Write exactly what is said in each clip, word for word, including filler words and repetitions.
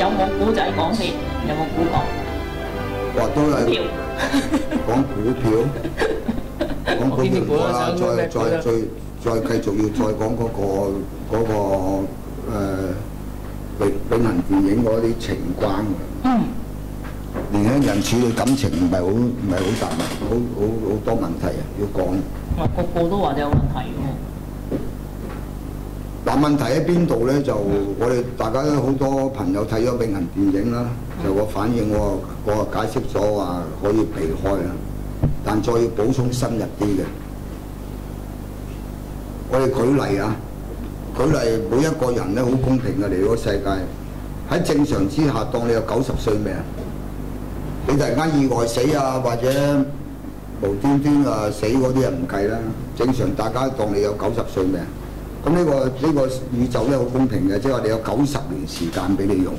有冇古仔講先？有冇古講？ 話都係票講股票，講股票唔好啦，再再再再繼續要再講嗰個嗰個誒永永恆電影嗰啲情關嘅。 嗯。 年輕人處理感情唔係好唔係好大問題，好好好多問題啊！要講。 話個個都話有問題喎。 嗱，問題喺邊度咧？就我哋大家都好多朋友睇咗永恆電影啦，就個反應我我解釋咗話可以避開啦，但再要補充深入啲嘅。我哋舉例啊，舉例每一個人咧好公平嘅嚟到個世界，喺正常之下當你有九十歲命，你突然間意外死啊，或者無端端啊死嗰啲人唔計啦，正常大家當你有九十歲命。咁呢、呢個呢、呢個宇宙咧好公平嘅，即係話你有九十年時間俾你用。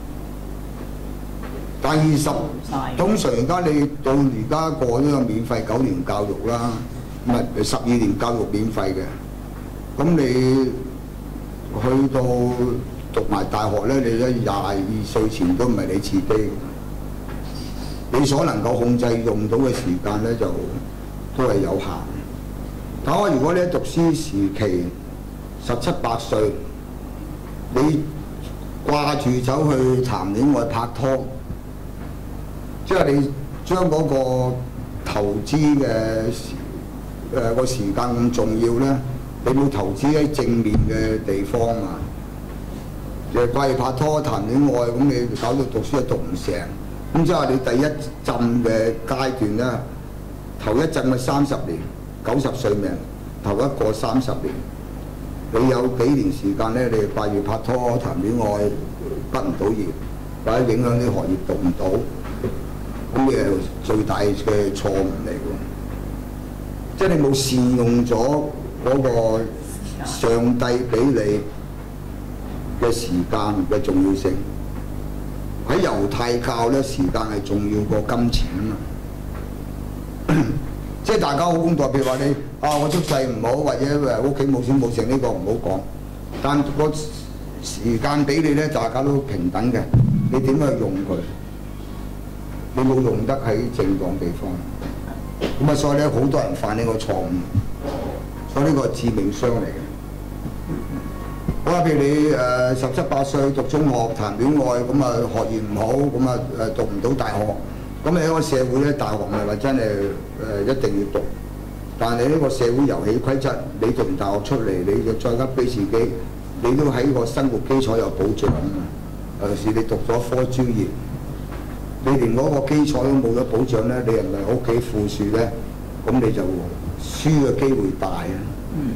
但二十通常而家你到而家過呢個免費九年教育啦，唔係十二年教育免費嘅。咁你去到讀埋大學咧，你咧廿二歲前都唔係你自己，你所能夠控制用到嘅時間咧就都係有限。睇下如果你喺讀書時期，十七八歲，你掛住走去談戀愛拍拖，即係你將嗰個投資嘅誒個時間咁重要咧，你冇投資喺正面嘅地方啊！就掛住拍拖談戀愛，咁你搞到讀書又讀唔成，咁即係話你第一陣嘅階段咧，頭一陣嘅三十年，九十歲命，頭一個三十年。你有幾年時間咧？你掛住拍拖、談戀愛，畢唔到業，或者影響啲學業讀唔到，咁你係最大嘅錯誤嚟㗎。即係你冇善用咗嗰個上帝俾你嘅時間嘅重要性。喺猶太教咧，時間係重要過金錢啊嘛。即係大家好公道，譬如話你啊，我出世唔好，或者誒屋企冇錢冇剩，呢個唔好講。但個時間俾你咧，大家都平等嘅。你點樣去用佢？你冇用得喺正當地方。咁啊，所以咧好多人犯呢個錯誤，所以呢個係致命傷嚟嘅。好啦，譬如你誒十七八歲讀中學談戀愛，咁啊學業唔好，咁啊誒讀唔到大學。咁你喺個社會咧，大學唔係話真係誒、呃、一定要讀，但係你呢個社會遊戲規則，你讀完大學出嚟，你就再加俾自己，你都喺個生活基礎有保障啊嘛。尤其是你讀咗科專業，你連嗰個基礎都冇咗保障咧，你人哋屋企富庶咧，咁你就輸嘅機會大啊。嗯。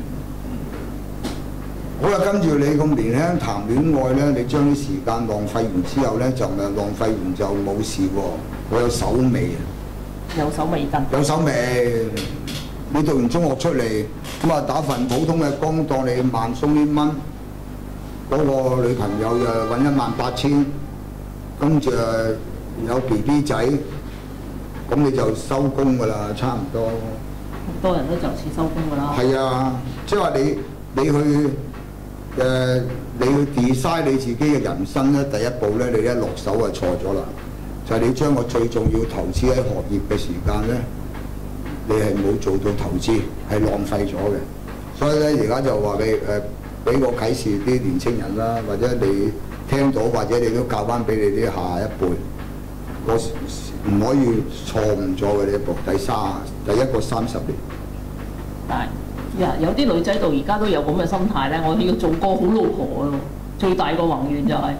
好啦，跟住你咁年輕談戀愛咧，你將啲時間浪費完之後咧，就咪浪費完就冇事喎。我有手尾啊！ 有手尾跟。有手尾。你讀完中學出嚟，咁啊打份普通嘅工，當你萬鬆啲蚊，嗰、那個女朋友就揾一萬八千，跟住有 B B 仔，咁你就收工㗎啦，差唔多。 好多人都就此收工㗎啦。 係啊，即係話你你去。誒、呃，你要 design 你自己嘅人生咧，第一步咧，你一落手就錯咗啦。就係、是、你將個最重要投資喺學業嘅時間咧，你係冇做到投資，係浪費咗嘅。所以咧，而家就話你誒，俾、呃、個啟示啲年青人啦，或者你聽到，或者你都教翻俾你啲下一輩，我唔可以錯誤咗嘅呢一步。第三，第一個三十年。 但Yeah, 有啲女仔到而家都有咁嘅心態咧，我要做個好老婆咯。最大個宏願就係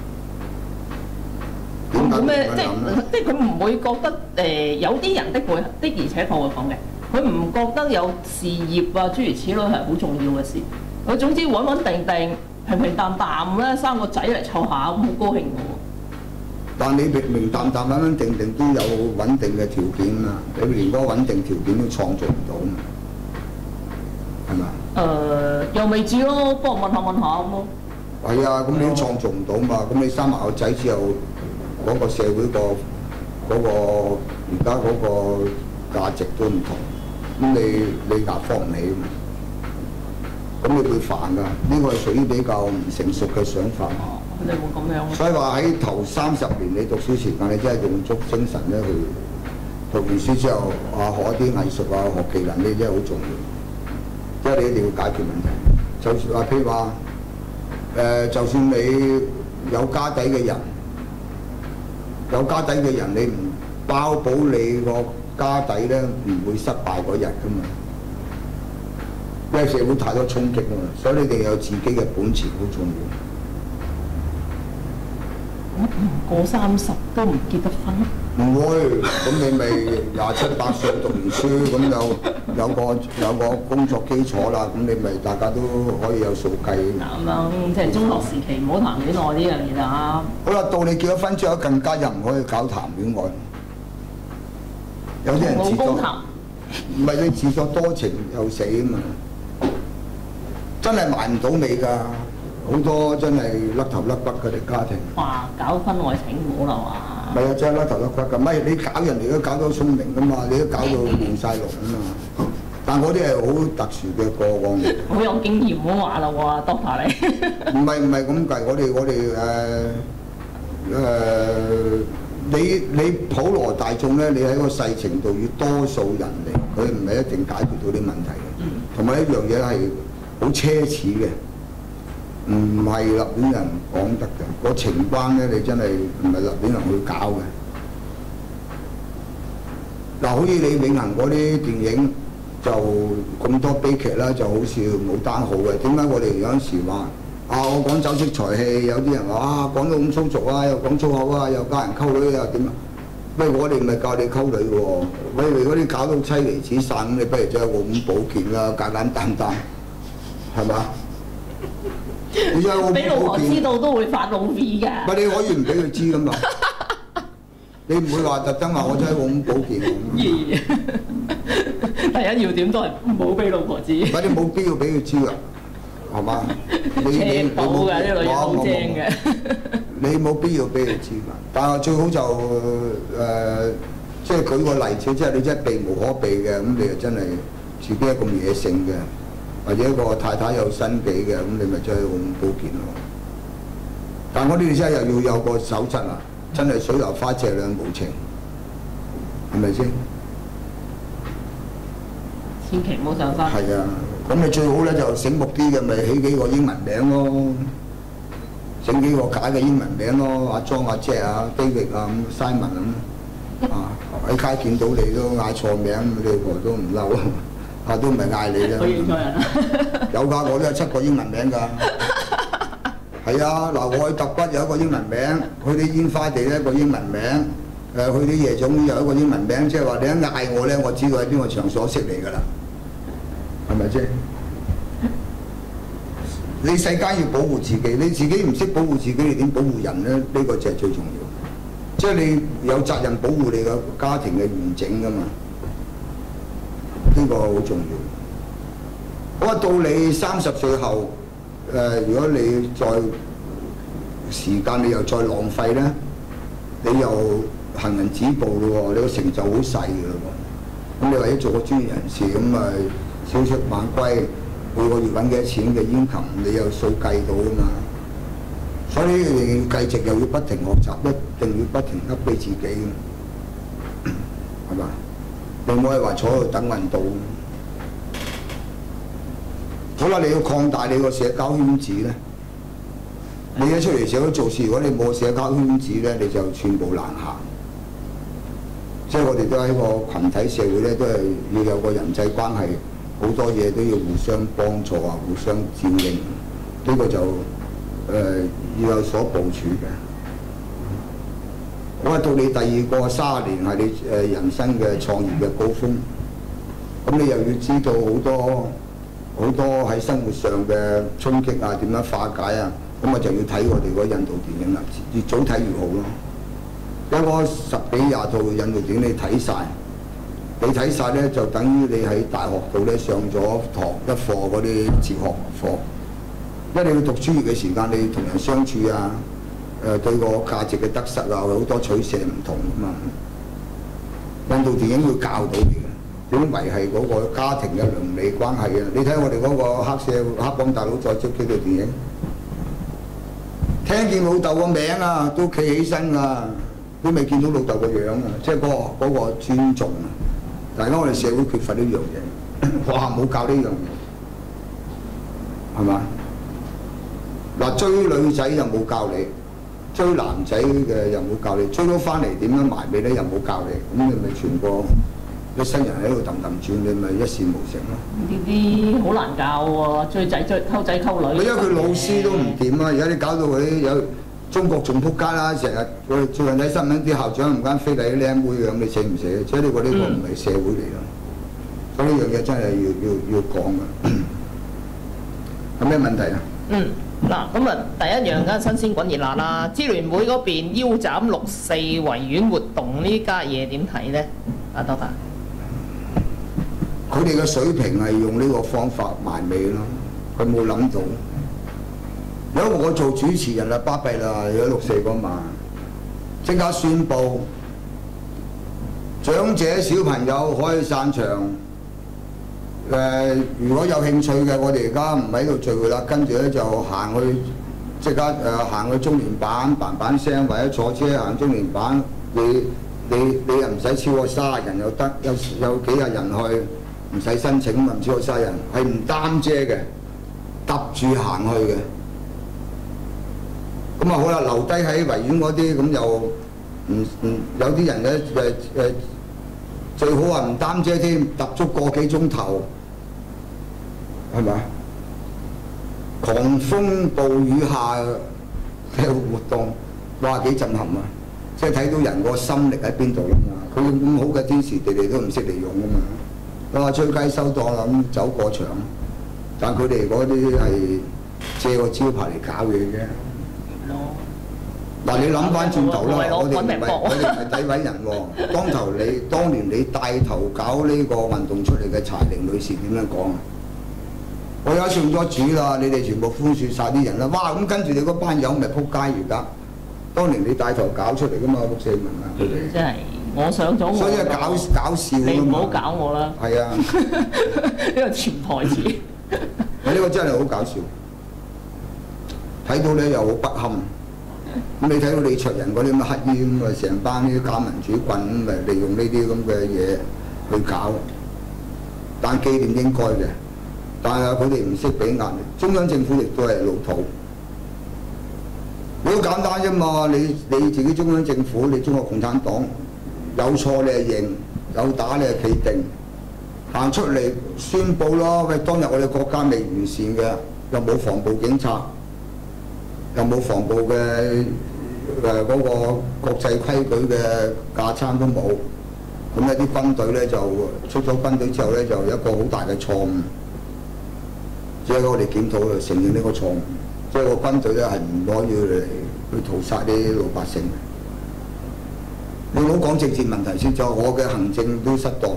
佢冇咩，即係即係佢唔會覺得誒、呃、有啲人的會的而且確會講嘅，佢唔覺得有事業啊諸如此類係好重要嘅事。佢總之穩穩定定、平平淡淡咧，生個仔嚟湊下咁好高興嘅喎。 但你平平淡淡、穩穩定定都有穩定嘅條件啊！你連嗰個穩定條件都創造唔到嘛？係嘛？ 誒、呃，又未知咯，幫我問下問下咁咯。 係啊，咁你都創造唔到嘛？咁你生埋個仔之後，嗰、嗰個社會、嗰個嗰、嗰個而家嗰個價值都唔同，咁你你壓方唔起嘛？咁你會煩㗎。呢個係屬於比較唔成熟嘅想法。 佢哋會咁樣。 所以話喺頭三十年你讀書時間，你真係用足精神咧去讀完書之後，啊學一啲藝術啊，學技能呢真係好重要，即係你一定要解決問題。就算話譬如話誒，就算你有家底嘅人，有家底嘅人，你唔包保你個家底咧唔會失敗嗰日㗎嘛。因為社會太多衝擊啊嘛，所以你哋有自己嘅本錢好重要。 我唔過三十都唔結得婚。 唔會，咁你咪廿七八歲讀完書，咁有有個有個工作基礎啦，咁你咪大家都可以有數計。 咁樣即係中學時期唔好談戀愛呢樣嘢啦。 好啦，到你結咗婚之後，更加又唔可以搞談戀愛。有啲人自作，唔係你自作多情又死啊嘛！真係埋唔到尾㗎，好多真係甩頭甩骨嗰啲家庭。 哇！搞婚外情唔好啦嘛〜 唔係啊，真係甩頭甩骨㗎，唔係你搞人哋都搞到聰明㗎嘛，你都搞到亂晒龍啊嘛。但嗰啲係好特殊嘅個案。 好有經驗咁話啦喎 ，Doctor 你。唔係唔係咁計，我哋我哋誒誒，你你普羅大眾咧，你喺個細程度與多數人嚟，佢唔係一定解決到啲問題嘅。同埋、嗯、一樣嘢係好奢侈嘅。唔係立亂人講得嘅，個情關咧你真係唔係立亂人去搞嘅。嗱，好似你永恆嗰啲電影就咁多悲劇啦，就好似冇單好嘅。點解我哋有陣時話啊？我講酒色財氣，有啲人話啊講到咁粗俗啊，又講粗口啊，又教人溝女又點啊？喂，我哋唔係教你溝女嘅喎，喂，如果你搞到妻離子散，咁你不如將個五保健啦，簡簡單單，係嘛？你真係俾老婆知道都會發老 V 㗎。 唔係你可以唔俾佢知㗎嘛？你唔會話特登話我真係冇咁保健。第一要點都係唔好俾老婆知。 唔係你冇必要俾佢知㗎，係嘛？你你到㗎啲女人好正嘅。 你冇必要俾佢知㗎，但係最好就誒、呃，即係舉個例子，即係你真係避無可避嘅，咁你就真係自己係咁野性嘅。或者一個太太有身紀嘅，咁你咪真係好保健咯。但我哋真係又要有個守則啊！真係水流花謝兩無情，係咪先？ 千祈唔好上山。係啊，咁你最好咧就醒目啲嘅，咪起幾個英文名咯，整幾個假嘅英文名咯，阿莊、阿 Jack 啊、David 啊、咁 Simon 咁啊，喺街見到你都嗌錯名，你老婆都唔嬲。啊，都唔係嗌你啦！ 佢認錯人啦！ 有㗎，我都有七個英文名㗎。係啊，嗱，我去揼骨有一個英文名，去啲煙花地咧一個英文名，誒去啲夜總有一個英文名，即係話你一嗌我咧，我知道喺邊個場所識你㗎啦，係咪先？你世間要保護自己，你自己唔識保護自己，你點保護人咧？呢個就係最重要。即係你有責任保護你個家庭嘅完整㗎嘛。呢個好重要。好啊，到你三十歲後，誒、呃，如果你再時間你又再浪費咧，你又行人止步咯喎，你個成就好細㗎咯喎。咁你或者做個專業人士，咁咪小出晚歸，每個月揾幾多錢嘅 income，你有數計到㗎嘛。所以你要繼續又要不停學習，一定要不停 update 自己，係嘛？你唔可以話坐喺度等運到。好啦，你要擴大你個社交圈子咧。你一出嚟社會做事，如果你冇社交圈子咧，你就寸步難行。即係我哋都喺個群體社會咧，都係要有個人際關係，好多嘢都要互相幫助啊，互相照應。呢、這個就誒、呃、要有所部署嘅。我話到你第二個三十年係你誒人生嘅創業嘅高峰，咁你又要知道好多好多喺生活上嘅衝擊啊，點樣化解啊，咁我就要睇我哋嗰印度電影啦，越早睇越好咯。有個十幾廿套印度電影你睇晒，你睇晒咧就等於你喺大學度咧上咗堂一課嗰啲哲學課，因為你要讀專業嘅時間，你同人相處啊。誒對個價值嘅得失啊，好多取捨唔同啊嘛。印度電影會教到你嘅點維係嗰個家庭嘅倫理關係啊！你睇我哋嗰個黑社黑幫大佬再捉呢套電影， 聽見老豆個名啊，都企起身啊，都未見到老豆個樣啊，即係嗰個嗰個尊重啊。但係而家我哋社會缺乏呢樣嘢，學校冇教呢樣嘢，係嘛？嗱，追女仔又冇教你，追男仔嘅又冇教你，追咗翻嚟點樣埋尾咧又冇教你，咁你咪全個一生人喺度氹氹轉，你咪一事無成咯。 呢啲好難教喎，追仔追溝仔溝女。 因為佢老師都唔掂啊！而家你搞到佢啲有中國仲撲街啦，成日我最近睇新聞啲校長唔間非禮啲靚妹咁，你寫唔寫？即係呢個呢個唔係社會嚟咯。所以呢樣嘢真係要要要講㗎。有咩問題啊？ 嗯。嗱，咁啊，第一樣梗係新鮮滾熱辣啦！支聯會嗰邊腰斬六四維園活動呢家嘢點睇咧？阿多達， 佢哋嘅水平係用呢個方法埋尾咯，佢冇諗到。如果我做主持人啊，巴閉啦！有六四嗰晚，即刻宣佈長者小朋友可以散場。誒、呃，如果有興趣嘅，我哋而家唔喺度聚會啦，跟住咧就行去即刻誒、呃、行去中聯辦，嘭嘭聲，或者坐車行中聯辦，你你你又唔使超過卅人又得，有有幾廿人去，唔使申請嘛，唔超過卅人，係唔擔遮嘅，揼住行去嘅。咁啊好啦，留低喺維園嗰啲咁又唔唔有啲人咧誒誒，最好話唔擔遮添，揼足個幾鐘頭。係咪？狂風暴雨下嘅活動，哇幾震撼啊！即係睇到人個心力喺邊度啦嘛。佢咁好嘅天時地利都唔識利用㗎嘛。哇吹雞收檔啦咁走過場，但佢哋嗰啲係借個招牌嚟搞嘢啫。嗱，你諗翻轉頭啦，我哋唔係我哋唔係詆毀人喎。當頭你當年你帶頭搞呢個運動出嚟嘅柴玲女士點樣講啊？我而家信咗主啦，你哋全部寬恕晒啲人啦！哇，咁跟住你嗰班友咪撲街而家。當年你帶頭搞出嚟噶嘛，六四民啊，佢哋。真係，我上咗我。所以係搞搞笑㗎嘛。你唔好搞我啦。係啊。呢個潛台詞。呢個真係好搞笑。睇到咧又好不堪。咁你睇到李卓人嗰啲咁嘅乞衣咁啊，成班啲假民主棍咁咪利用呢啲咁嘅嘢去搞，但紀念應該嘅。但係佢哋唔識俾壓力，中央政府亦都係老土。好簡單啫嘛，你你自己中央政府，你中國共產黨有錯你係認，有打你係企定，行出嚟宣佈咯。喂，當日我哋國家未完善嘅，又冇防暴警察，又冇防暴嘅誒嗰個國際規矩嘅架撐都冇。咁有啲軍隊咧就出咗軍隊之後咧，就有一個好大嘅錯誤。即係我哋檢討就承認呢個錯誤，即係個軍隊咧係唔可以嚟去屠殺啲老百姓。你唔好講政治問題先，就我嘅行政都失當。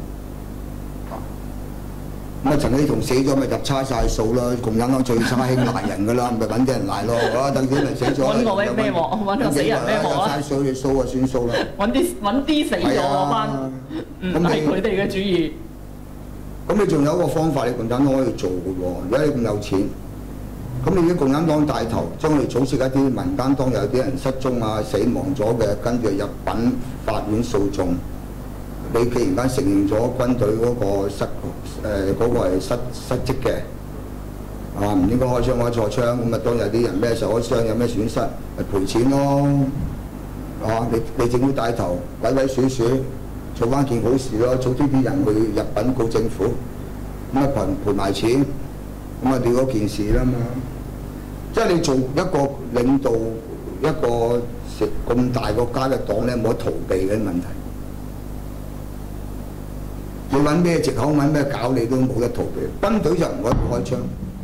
咁啊，陳希同死咗咪入差晒數啦，共產黨最差興賴人㗎啦，咪揾啲人賴咯。啊，等啲人死咗，揾個咩咩鑊，揾個死人咩鑊啊？入晒數嘅數啊，算數啦。揾啲揾啲死咗嗰班，唔係佢哋嘅主意。咁你仲有一個方法，你共產黨可以做嘅喎。如果你咁有錢，咁你啲共產黨帶頭，將你組織一啲民間當有啲人失蹤啊、死亡咗嘅，跟住入稟法院訴訟。你既然間承認咗軍隊嗰個失誒嗰、呃嗰個係失失職嘅，啊唔應該開槍開錯槍，咁啊當有啲人咩受咗傷，有咩損失，咪賠錢咯。啊，你你政府帶頭，鬼鬼祟祟。做翻件好事咯，早啲啲人去入稟告政府，咁啊賠賠埋錢，咁啊掉嗰件事啦嘛。即係你做一個領導一個食咁大國家嘅黨咧，冇得逃避嘅問題。你揾咩藉口揾咩搞你都冇得逃避。軍隊就唔可以開槍，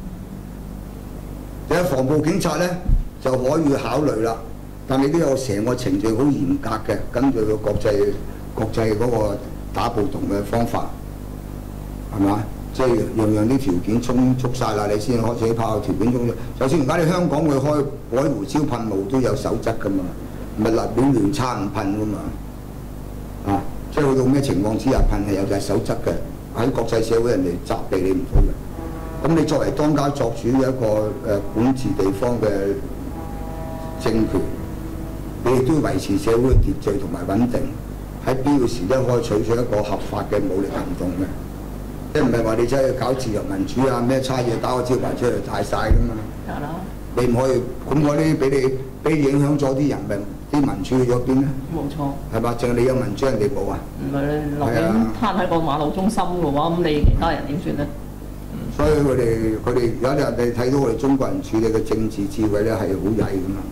有防暴警察咧就可以考慮啦，但你都有成個程序好嚴格嘅，根據個國際。國際嗰個打暴動嘅方法係嘛？即係樣樣啲條件充足晒啦，你先開始炮條件充足。就算而家你香港去開海胡椒噴霧都有守則㗎嘛，唔係立亂亂叉唔噴㗎嘛。啊，即係去到咩情況之下噴係有隻守則嘅，喺國際社會人哋責備你唔到嘅。咁你作為當家作主嘅一個誒、呃、管治地方嘅政權，你亦都要維持社會嘅秩序同埋穩定，喺必要時咧可以採取一個合法嘅武力行動嘅，即係唔係話你真係搞自由民主啊咩差嘢打個招牌出嚟大晒㗎嘛？ 係啦。 你唔可以咁嗰啲俾你俾你影響咗啲人民，啲民主去咗邊咧？ 冇錯。 係嘛？淨係你有民主，人哋冇啊？ 唔係你落邊攤喺個馬路中心嘅話，咁你其他人點算咧？ 所以佢哋佢哋有啲人哋睇到我哋中國人處理嘅政治智慧咧係好曳㗎嘛，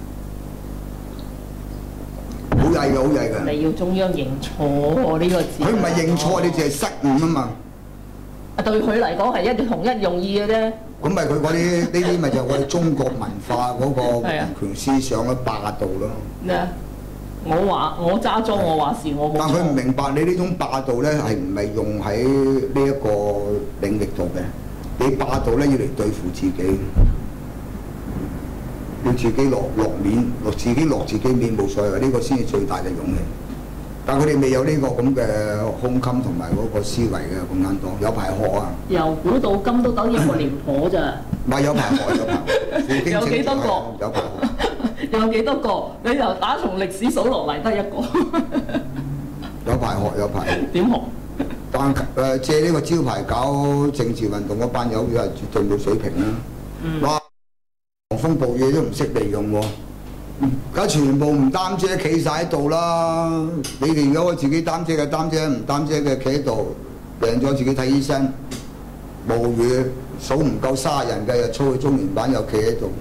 好曳嘅好曳嘅。 你要中央認錯呢個字。 佢唔係認錯，你淨係失誤啊嘛。 啊，對佢嚟講係一同一用意嘅啫。 咁咪佢嗰啲呢啲咪就係我哋中國文化嗰個皇權思想嘅霸道咯。 咩啊？我話我揸莊，我話事，我冇錯。 但佢唔明白你呢種霸道咧係唔係用喺呢一個領域度嘅？你霸道咧要嚟對付自己，要自己落落面，落自己落自己面冇所謂，呢個先係最大嘅勇氣。但佢哋未有呢個咁嘅胸襟同埋嗰個思維嘅咁啱多，有排學啊！ 由古到今都等一個廉頗咋？ 唔係有排學，有排學。 有幾多個？ 有排學。 有幾多個？你就打從歷史數落嚟得一個。 有排學，有排學。 點學？ 但誒借呢個招牌搞政治運動嗰班友，係絕對冇水平啦！ 嗯、 哇，狂風暴雨都唔識利用喎，而家全部唔擔遮企晒喺度啦！你哋如果自己擔遮嘅擔遮，唔擔遮嘅企喺度，病咗自己睇醫生，無語數唔夠卅人嘅又操去中聯辦又企喺度。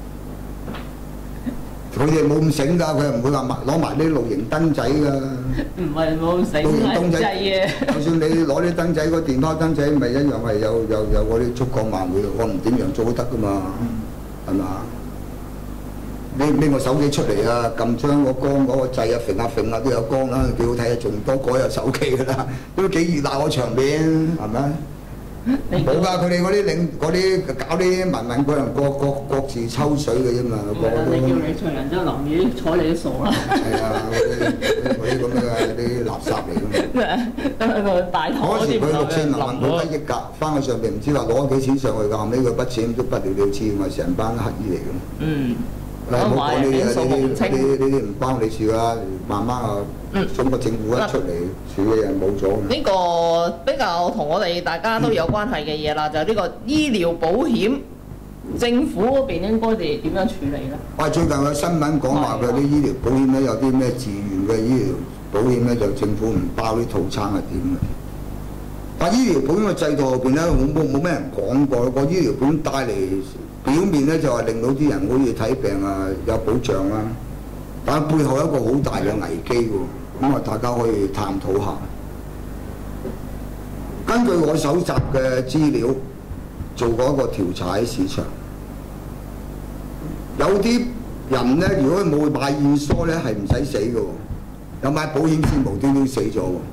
佢哋冇咁醒㗎，佢又唔會話攞埋啲露營燈仔㗎。唔係冇咁醒，係燈仔嘅。就算你攞啲燈仔，個電泡燈仔，咪一樣係有有有嗰啲燭光晚會，我唔點樣做都得㗎嘛，係嘛？拎拎個手機出嚟啊，撳張個光嗰個掣啊，揈下揈下都有光啦，幾好睇啊！仲多過有手機㗎啦，都幾熱鬧個場面，係咪？冇㗎，佢哋嗰啲領嗰啲搞啲文文個人各各各自抽水嘅啫嘛，個個都。你叫你唱人之後淋雨，睬你都傻啦。係啊，嗰啲咁嘅啲垃圾嚟㗎嘛。大堂嗰時佢六千萬冇得益㗎，翻去上邊唔知話攞幾錢上去㗎，後尾佢筆錢都不了了之，咪成班乞兒嚟㗎。嗯。唔好講呢啲啊！呢啲呢啲唔關你事㗎，慢慢啊，中國政府一出嚟處理人冇咗。 呢個比較同我哋大家都有關係嘅嘢啦，就係呢個醫療保險，政府嗰邊應該哋點樣處理咧？ 喂，最近有新聞講話佢啲醫療保險咧有啲咩自願嘅醫療保險咧，就政府唔包啲套餐係點嘅？但醫療保險嘅制度後邊咧，冇冇冇咩人講過個醫療保險帶嚟。表面咧就係令到啲人好似睇病啊有保障啦，但係背後有一個好大嘅危機喎，咁啊大家可以探討下。根據我搜集嘅資料，做過一個調查喺市場，有啲人咧如果冇買驗疏咧係唔使死嘅喎，有買保險先無端端死咗喎。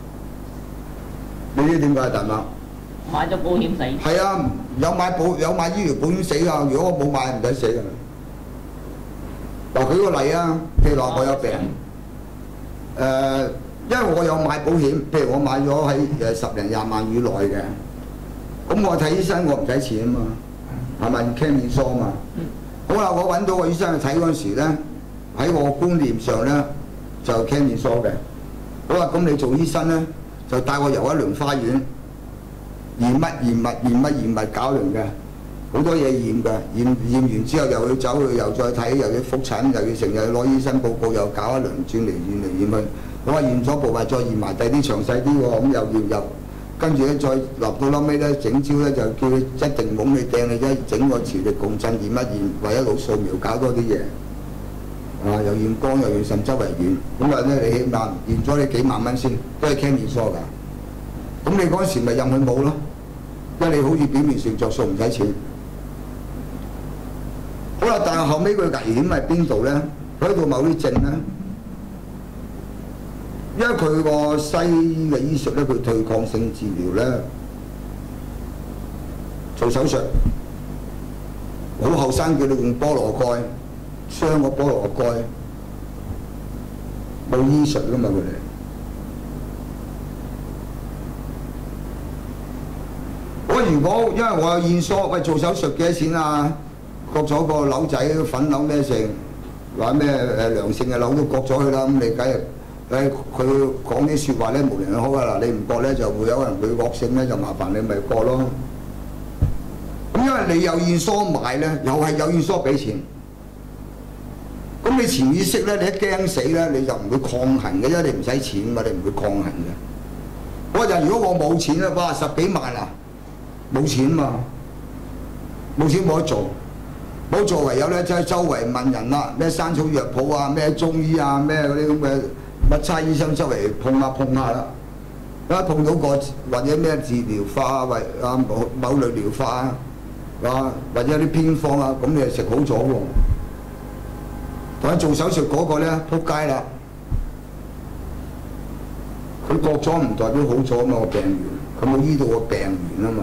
你知點解大媽？ 買咗保險死？ 係啊，有買保有買醫療保險死㗎。如果我冇買唔使死㗎。嗱，舉個例啊，譬如話我有病，誒、呃，因為我有買保險，譬如我買咗喺誒十零廿萬以內嘅，咁我睇醫生我唔使錢啊嘛，係咪 claim 面疏啊嘛？嗯、好啦，我揾到個醫生去睇嗰陣時咧，喺我觀念上咧就 claim 面疏嘅。好啦，咁你做醫生咧就帶我遊一輪花園。驗乜驗物驗乜驗物搞完嘅，好多嘢驗嘅，驗驗完之後又要走去又再睇，又要覆診，又要成日攞醫生報告，又搞一輪轉嚟驗嚟驗去。我話驗咗部位，再驗埋第啲詳細啲喎，咁又驗又，跟住咧再落到撈尾咧，整招咧就叫佢一定懵你掟你啫，整個磁力共振驗一驗，為一路掃描搞多啲嘢，啊又驗光又驗腎周圍驗，咁啊咧你起碼驗咗你幾萬蚊先，都係傾面疏㗎。咁你嗰時咪任佢冇咯，因為你好似表面上着數唔使錢。好啦，但係後尾佢危險係邊度咧？佢喺度某啲症咧，因為佢個西醫嘅醫術咧，佢對抗性治療咧，做手術，好後生叫你用菠蘿蓋，傷個菠蘿蓋，冇醫術㗎嘛佢哋。我如果因為我有驗疏，喂做手術幾多錢啊？割咗個瘤仔粉瘤咩成？ 話咩誒良性嘅瘤都割咗佢啦，咁你梗係誒佢講啲説話咧無釐可㗎啦，你唔割咧就會有人佢惡性咧就麻煩你咪割咯。咁因為你有現疏買咧，又係有現疏俾錢。咁你潛意識咧，你一驚死咧，你就唔會抗衡嘅，因為你唔使錢嘛，你唔會抗衡嘅。我就如果我冇錢咧，哇十幾萬啊，冇錢嘛，冇錢冇得做，冇做唯有咧即係周圍問人啦，咩山草藥鋪啊，咩中醫啊，咩嗰啲咁嘅乜差醫生周圍碰下碰下啦，一碰到個或者咩治療法或啊某某類療法啊，啊或者啲偏方啊，咁你就食好咗喎。同埋做手術嗰個咧，撲街啦！佢割咗唔代表好咗嘛個病源，佢冇醫到個病源啊嘛。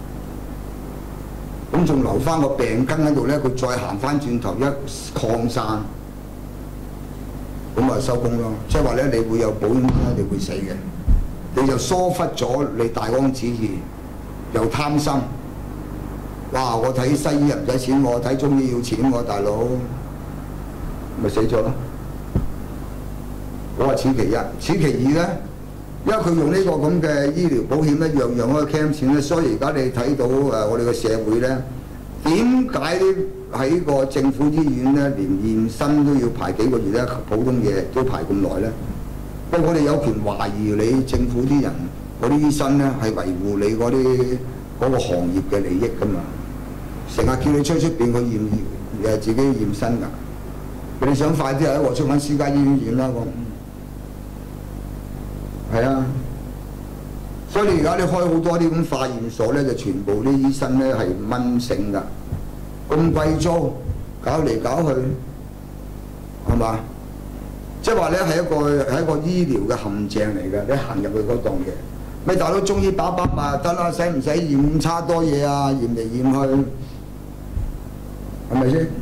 咁仲留翻個病根喺度咧，佢再行翻轉頭一擴散，咁咪收工咯。即係話咧，你會有保險金，你會死嘅。你就疏忽咗你大安旨意，又貪心。哇！我睇西醫又唔使錢，我睇中醫要錢喎，大佬。咪死咗咯！我話此其一，此其二咧，因為佢用呢個咁嘅醫療保險咧，樣樣都 claim 錢咧，所以而家你睇到誒我哋嘅社會咧，點解喺個政府醫院咧，連驗身都要排幾個月咧，普通嘢都排咁耐咧？因為我哋有權懷疑你政府啲人嗰啲醫生咧，係維護你嗰啲嗰個行業嘅利益噶嘛，成日叫你出出邊去驗誒自己驗身㗎。你想快啲喺我出揾私家醫院驗啦，咁係啊，所以你而家你開好多啲咁化驗所咧，就全部啲醫生咧係蚊醒㗎，咁貴租搞嚟搞去，係嘛？即係話咧係一個係一個醫療嘅陷阱嚟嘅，你行入去嗰檔嘢，咪大佬中醫把把脈得啦，使唔使驗差多嘢啊？驗嚟驗去，係咪先？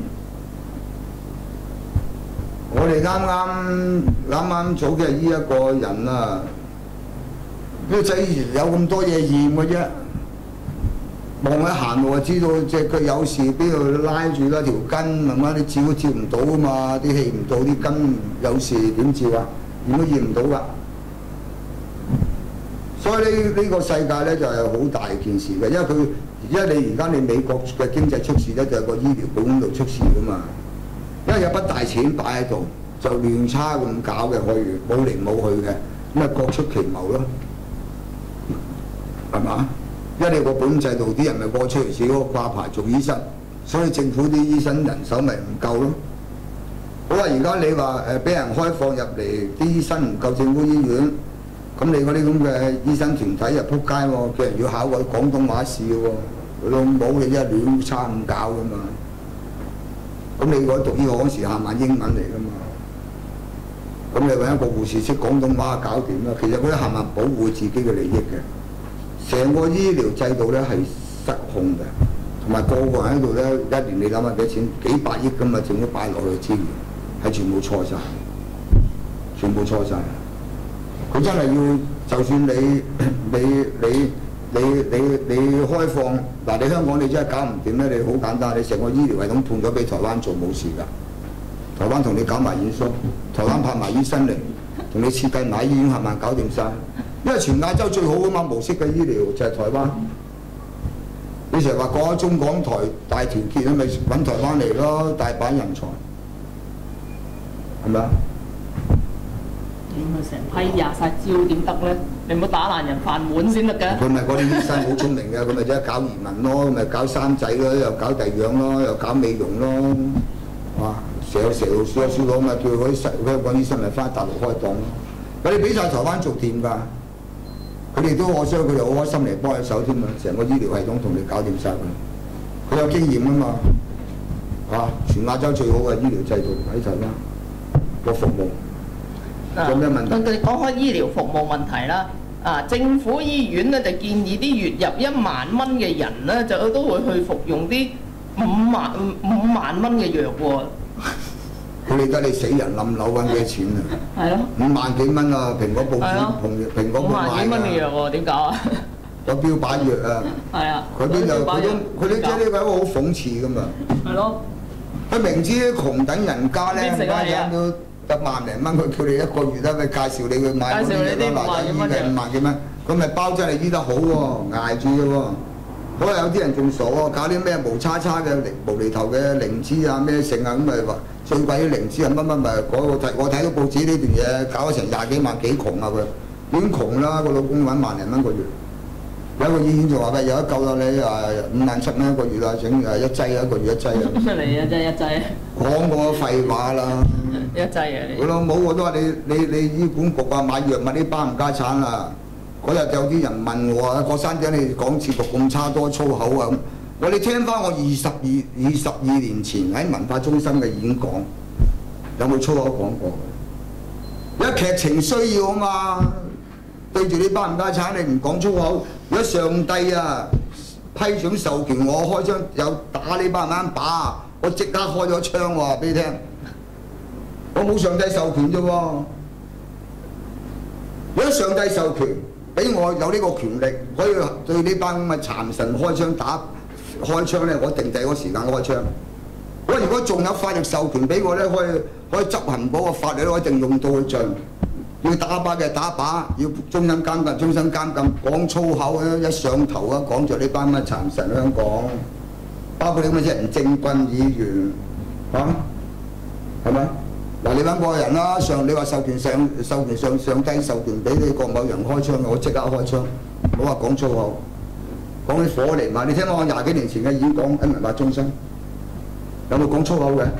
我哋啱啱啱啱早嘅醫一個人啊，啲仔有咁多嘢驗嘅啫，望一行路就知道隻腳有事，邊度拉住啦條筋，慢慢你照都照唔到啊嘛，啲氣唔到，啲筋有事點照啊？驗都驗唔到㗎。所以呢呢個世界咧就係好大件事嘅，因為佢因為你而家你美國嘅經濟出事咧，就係個醫療保險度出事㗎嘛。因為有筆大錢擺喺度，就亂差咁搞嘅，可以冇嚟冇去嘅，咁咪各出其謀咯，係嘛？因為你個保險制度啲人咪過出嚟自己個掛牌做醫生，所以政府啲醫生人手咪唔夠咯。好啊，而家你話誒俾人開放入嚟，啲醫生唔夠政府醫院，咁你嗰啲咁嘅醫生團體又撲街喎，叫人要考個廣東話試喎，佢老母你真係亂差咁搞㗎嘛！咁你嗰讀醫學嗰時下晚英文嚟㗎嘛？咁你揾一個護士識廣東話搞掂啦。其實嗰啲下晚保護自己嘅利益嘅，成個醫療制度咧係失控嘅，同埋個個人喺度咧一年你諗下幾多錢？幾百億咁啊，政府擺落去資源係全部錯晒，全部錯晒。佢真係要，就算你你你。你你你開放嗱，你香港你真係搞唔掂咧，你好簡單，你成個醫療系統判咗俾台灣做冇事㗎。台灣同你搞埋驗疏，台灣派埋醫生嚟，同你設計埋醫院係咪搞掂晒？因為全亞洲最好㗎嘛，模式嘅醫療就係台灣。你成日話講中港台大團結，咪揾台灣嚟咯，大把人才，係咪啊？ 點啊？成批廿晒招點得咧？你唔好打爛人飯碗先得㗎。佢咪嗰啲醫生好聰明嘅，佢咪即係搞移民咯，咪搞生仔咯，又搞第養咯，又搞美容咯，哇！成日成日輸咗輸咗咪叫嗰啲香港醫生咪翻大陸開檔咯。佢哋俾晒台灣做掂㗎，佢哋都我相信佢哋好開心嚟幫佢手添啊！成個醫療系統同你搞掂晒佢，佢有經驗啊嘛，啊！全亞洲最好嘅醫療制度喺台灣個服務。有咩問題？ 講開醫療服務問題啦，啊，政府醫院咧就建議啲月入一萬蚊嘅人咧，就都會去服用啲五萬五萬蚊嘅藥喎。 佢理得你死人冧樓揾幾多錢啊？ 係咯。 五萬幾蚊啊！蘋果報紙蘋蘋果報賣㗎。五萬幾蚊嘅藥喎，點搞啊？有標靶藥啊。係啊。佢邊就佢都佢啲即係呢個係一個好諷刺㗎嘛。係咯。 佢明知啲窮等人家咧， 食啊家都得萬零蚊，佢叫你一個月咧，咪介紹你去買嗰啲嘢咯，嗱，醫嘅五萬幾蚊，佢咪包真係醫得好喎，捱住嘅喎。可能有啲人仲傻喎，搞啲咩無叉叉嘅無厘頭嘅靈芝啊咩剩啊，咁咪話最貴啲靈芝啊乜乜咪嗰個睇我睇到報紙呢段嘢搞咗成廿幾萬，幾窮啊佢，已經窮啦，個老公揾萬零蚊個月。有一個醫院就話喂，有得救啦你誒五萬七蚊一個月啦，整誒一劑啊一個月一劑啊。 出嚟啊真係一劑。講過廢話啦。 一劑啊你。 佢老母我都話你你你醫管局啊買藥物啲包唔家產啊！嗰日有啲人問我啊，郭生姐你講節目咁差多粗口啊咁，我哋聽翻我二十二二十二年前喺文化中心嘅演講，有冇粗口講過？因為劇情需要啊嘛，對住你包唔家產你唔講粗口，如果上帝啊批准授權我開槍有打你班人把，我即刻開咗槍話俾你聽，我冇上帝授權啫喎，如果上帝授權。俾我有呢個權力，可以對呢班咁嘅殘神開槍打開槍咧，我定第個時間開槍。我如果仲有法律授權俾我咧，可以可以執行嗰個法律，我一定用到去盡。要打靶嘅打靶，要終身監禁，終身監禁。講粗口啊，一上頭啊，講著呢班乜殘神香港，包括你咁嘅人政軍議員，嚇係咪？嗱，你揾個人啦，上你話授權上授權上上帝授權俾你個某人開槍，我即刻開槍，唔好話講粗口，講啲火嚟嘛！你聽我廿幾年前嘅演講喺文化中心，有冇講粗口嘅？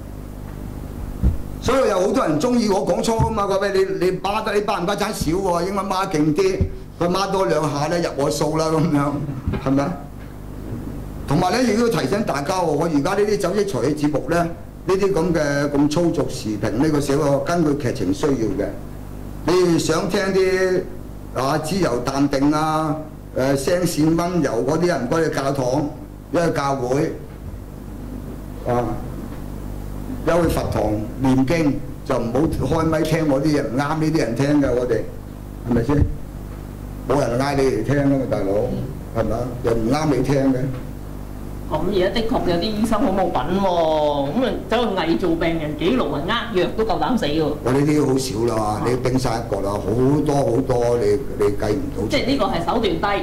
所以有好多人中意我講粗啊嘛！佢話你你孖得你班唔家產少喎，應該孖勁啲，佢孖多兩下咧入我數啦咁樣，係咪啊？同埋咧亦都提醒大家喎，我而家呢啲走益財氣節目咧。呢啲咁嘅咁粗俗時評，呢個寫個根據劇情需要嘅。你想聽啲啊自由淡定啊，誒聲線溫柔嗰啲人，唔該去教堂，一去教會，啊，一去佛堂念經，就唔好開咪聽我啲嘢，唔啱呢啲人聽嘅，我哋係咪先？冇人嗌你嚟聽啊嘛，大佬，係咪啊？又唔啱你聽嘅。 咁而家的確有啲醫生好冇品喎，咁啊走去偽造病人記錄啊，呃藥都夠膽死喎！ 我呢啲好少啦，你冰山一角啦，好多好多你你計唔到。 即係呢個係手段低。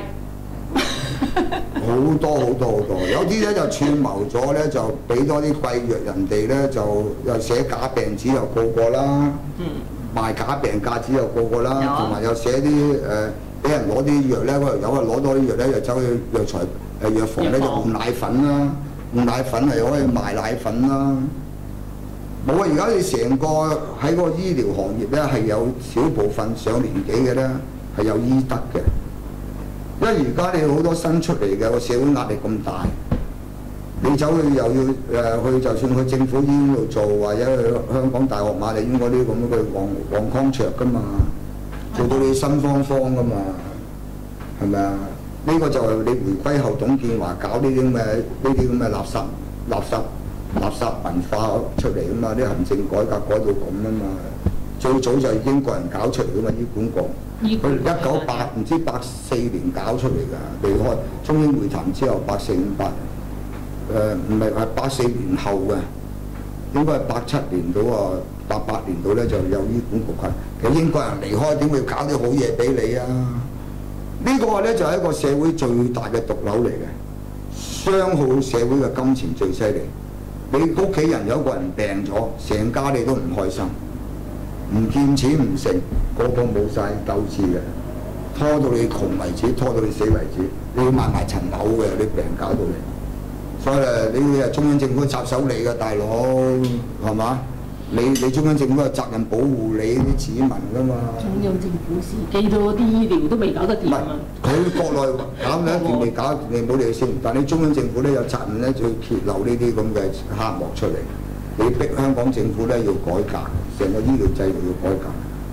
好多好多好多，有啲咧就串謀咗咧，就俾多啲貴藥人哋咧，就又寫假病紙又告過啦，嗯、賣假病假紙又告過啦，同埋、啊、又寫啲誒俾人攞啲藥咧，嗰條友啊攞多啲藥咧，又走去藥材。誒藥房咧就換奶粉啦，換奶粉係可以賣奶粉啦。冇啊！而家你成個喺個醫療行業咧係有少部分上年紀嘅咧係有醫德嘅，因為而家你好多新出嚟嘅個社會壓力咁大，你走去又要誒去，就算去政府醫院度做，或者去香港大學瑪麗醫院嗰啲咁樣去黃黃康卓噶嘛，做到你心慌慌噶嘛，係咪啊？呢個就係你回歸後董建華搞呢啲咁嘅呢啲咁嘅垃圾垃圾垃圾文化出嚟啊嘛！啲行政改革改到咁啊嘛！最早就係英國人搞出嚟噶嘛，醫管局，佢一九八唔知八四年搞出嚟㗎，離開中英會談之後八四五八，誒唔係係八四年後嘅，應該係八七年到啊八八年到咧就有醫管局係。其實英國人離開點會搞啲好嘢俾你啊？呢個咧就係一個社會最大嘅毒瘤嚟嘅，傷耗社會嘅金錢最犀利。你屋企人有個人病咗，成家你都唔開心，唔見錢唔成，個個冇晒鬥志嘅，拖到你窮為止，拖到你死為止，你要賣埋層樓嘅，你病搞到你。所以誒，你係中央政府插手你嘅大佬，係嘛？你你中央政府有責任保護你啲子民㗎嘛？中央政府時記到啲醫療都未搞得掂啊！ 佢國內搞緊一件未搞，你冇理佢先。但你中央政府咧有責任咧，去揭露呢啲咁嘅黑幕出嚟。你逼香港政府咧要改革，成個醫療制度要改革。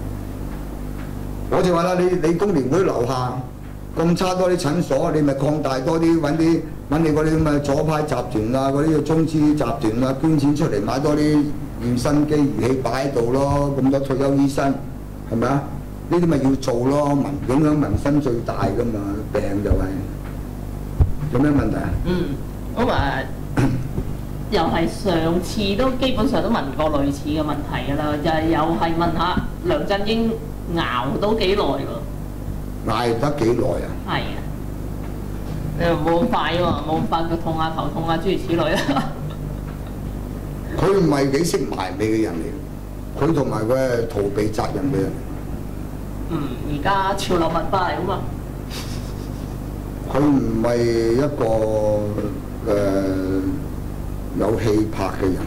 我就話啦，你你工聯會樓下咁差多啲診所，你咪擴大多啲，揾啲揾你嗰啲咁嘅左派集團啊，嗰啲中資集團啊，捐錢出嚟買多啲驗身機儀器擺喺度咯，咁多退休醫生係咪啊？呢啲咪要做咯，民影響民生最大噶嘛，病就係、是、有咩問題啊？ 嗯，咁啊， 又係上次都基本上都問過類似嘅問題㗎啦，就係又係問下梁振英熬到幾耐喎？ 捱得幾耐啊？ 係啊，你又冇咁快喎，冇咁快佢痛下頭痛下諸如此類啊。 佢唔係幾識埋尾嘅人嚟，佢同埋佢係逃避責任嘅人。 嗯，而家潮流文化嚟㗎嘛。 佢唔係一個誒、呃、有氣魄嘅人，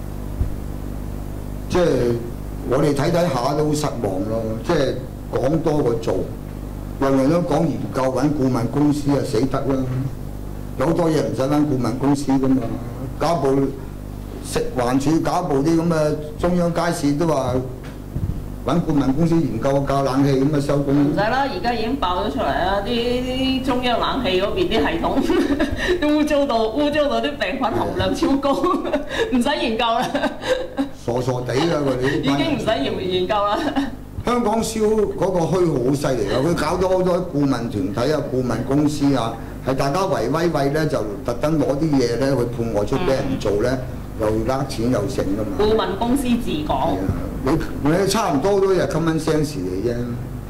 即係我哋睇睇下都好失望咯。即係講多過做，樣樣都講研究揾顧問公司啊，死得啦！有好多嘢唔使揾顧問公司㗎嘛，搞部食環署搞部啲咁嘅中央街市都話揾顧問公司研究教冷氣咁啊收工。 唔使啦，而家已經爆咗出嚟啦！啲中央冷氣嗰邊啲系統都污糟到污糟到啲病菌含量超高，唔使研究啦。 傻傻地㗎佢哋， 已經唔使研研究啦。 香港燒嗰個虛耗好犀利㗎，佢搞咗好多顧問團體啊、顧問公司啊，係大家圍威喂咧，就特登攞啲嘢咧去判外出俾人做咧，又呃錢又成㗎嘛。 顧問公司自講。 你你差唔多都係 common sense 嚟啫。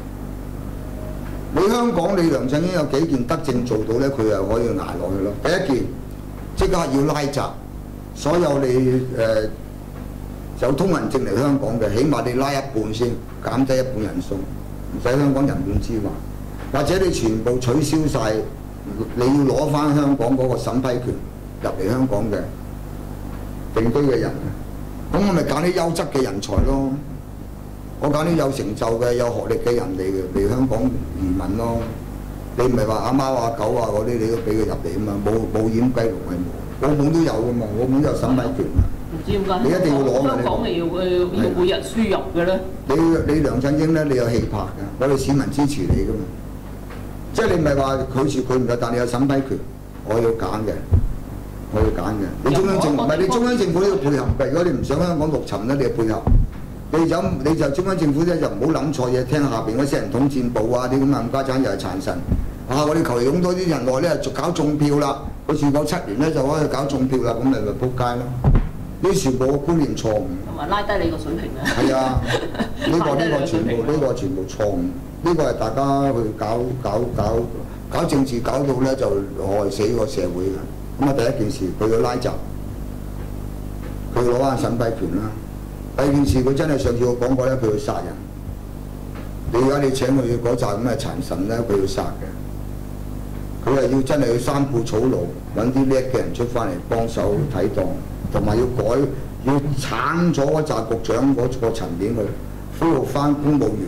你香港你梁振英有幾件德政做到咧，佢又可以捱落去咯。第一件即刻要拉閘，所有你誒、呃、有通行證嚟香港嘅，起碼你拉一半先，減低一半人數，唔使香港人滿之患。或者你全部取消晒，你要攞翻香港嗰個審批權入嚟香港嘅定居嘅人。咁我咪揀啲優質嘅人才咯，我揀啲有成就嘅、有學歷嘅人嚟嚟香港移民咯。你唔係話阿貓阿狗啊嗰啲，你都俾佢入嚟啊嘛，冇冇掩雞籠係冇，澳門都有噶嘛，澳門都有審批權啊。 唔知點解你一定要攞㗎。 香港係要要每日輸入嘅咧。 你你梁振英咧，你有氣魄㗎，我哋市民支持你㗎嘛。即係你唔係話拒絕佢唔得，但你有審批權，我要揀嘅。我要揀嘅，你中央政唔係你中央政府都要配合嘅。如果你唔想香港陸沉咧，你就配合。你就你就中央政府咧就唔好諗錯嘢，聽下邊嗰些人統戰部啊啲咁啊，冚家產又係殘神。啊！我哋求其擁多啲人落咧，就搞種票啦。佢住夠七年咧，就可以搞種票啦，咁咪咪撲街咯。呢啲全部個觀念錯誤。 同埋拉低你個水平啊！ 係啊，呢個呢個全部呢個全部錯誤。呢個係大家去搞搞搞搞政治，搞到咧就害死個社會㗎。咁啊，第一件事佢要拉閘，佢攞翻審批權啦。第二件事佢真係上次我講過咧，佢要殺人。你而家你請佢嗰扎咁嘅殘神咧，佢要殺嘅。佢係要真係要三顧草廬，揾啲叻嘅人出翻嚟幫手睇檔，同埋要改要剷咗嗰扎局長嗰個層面去恢復翻公務員，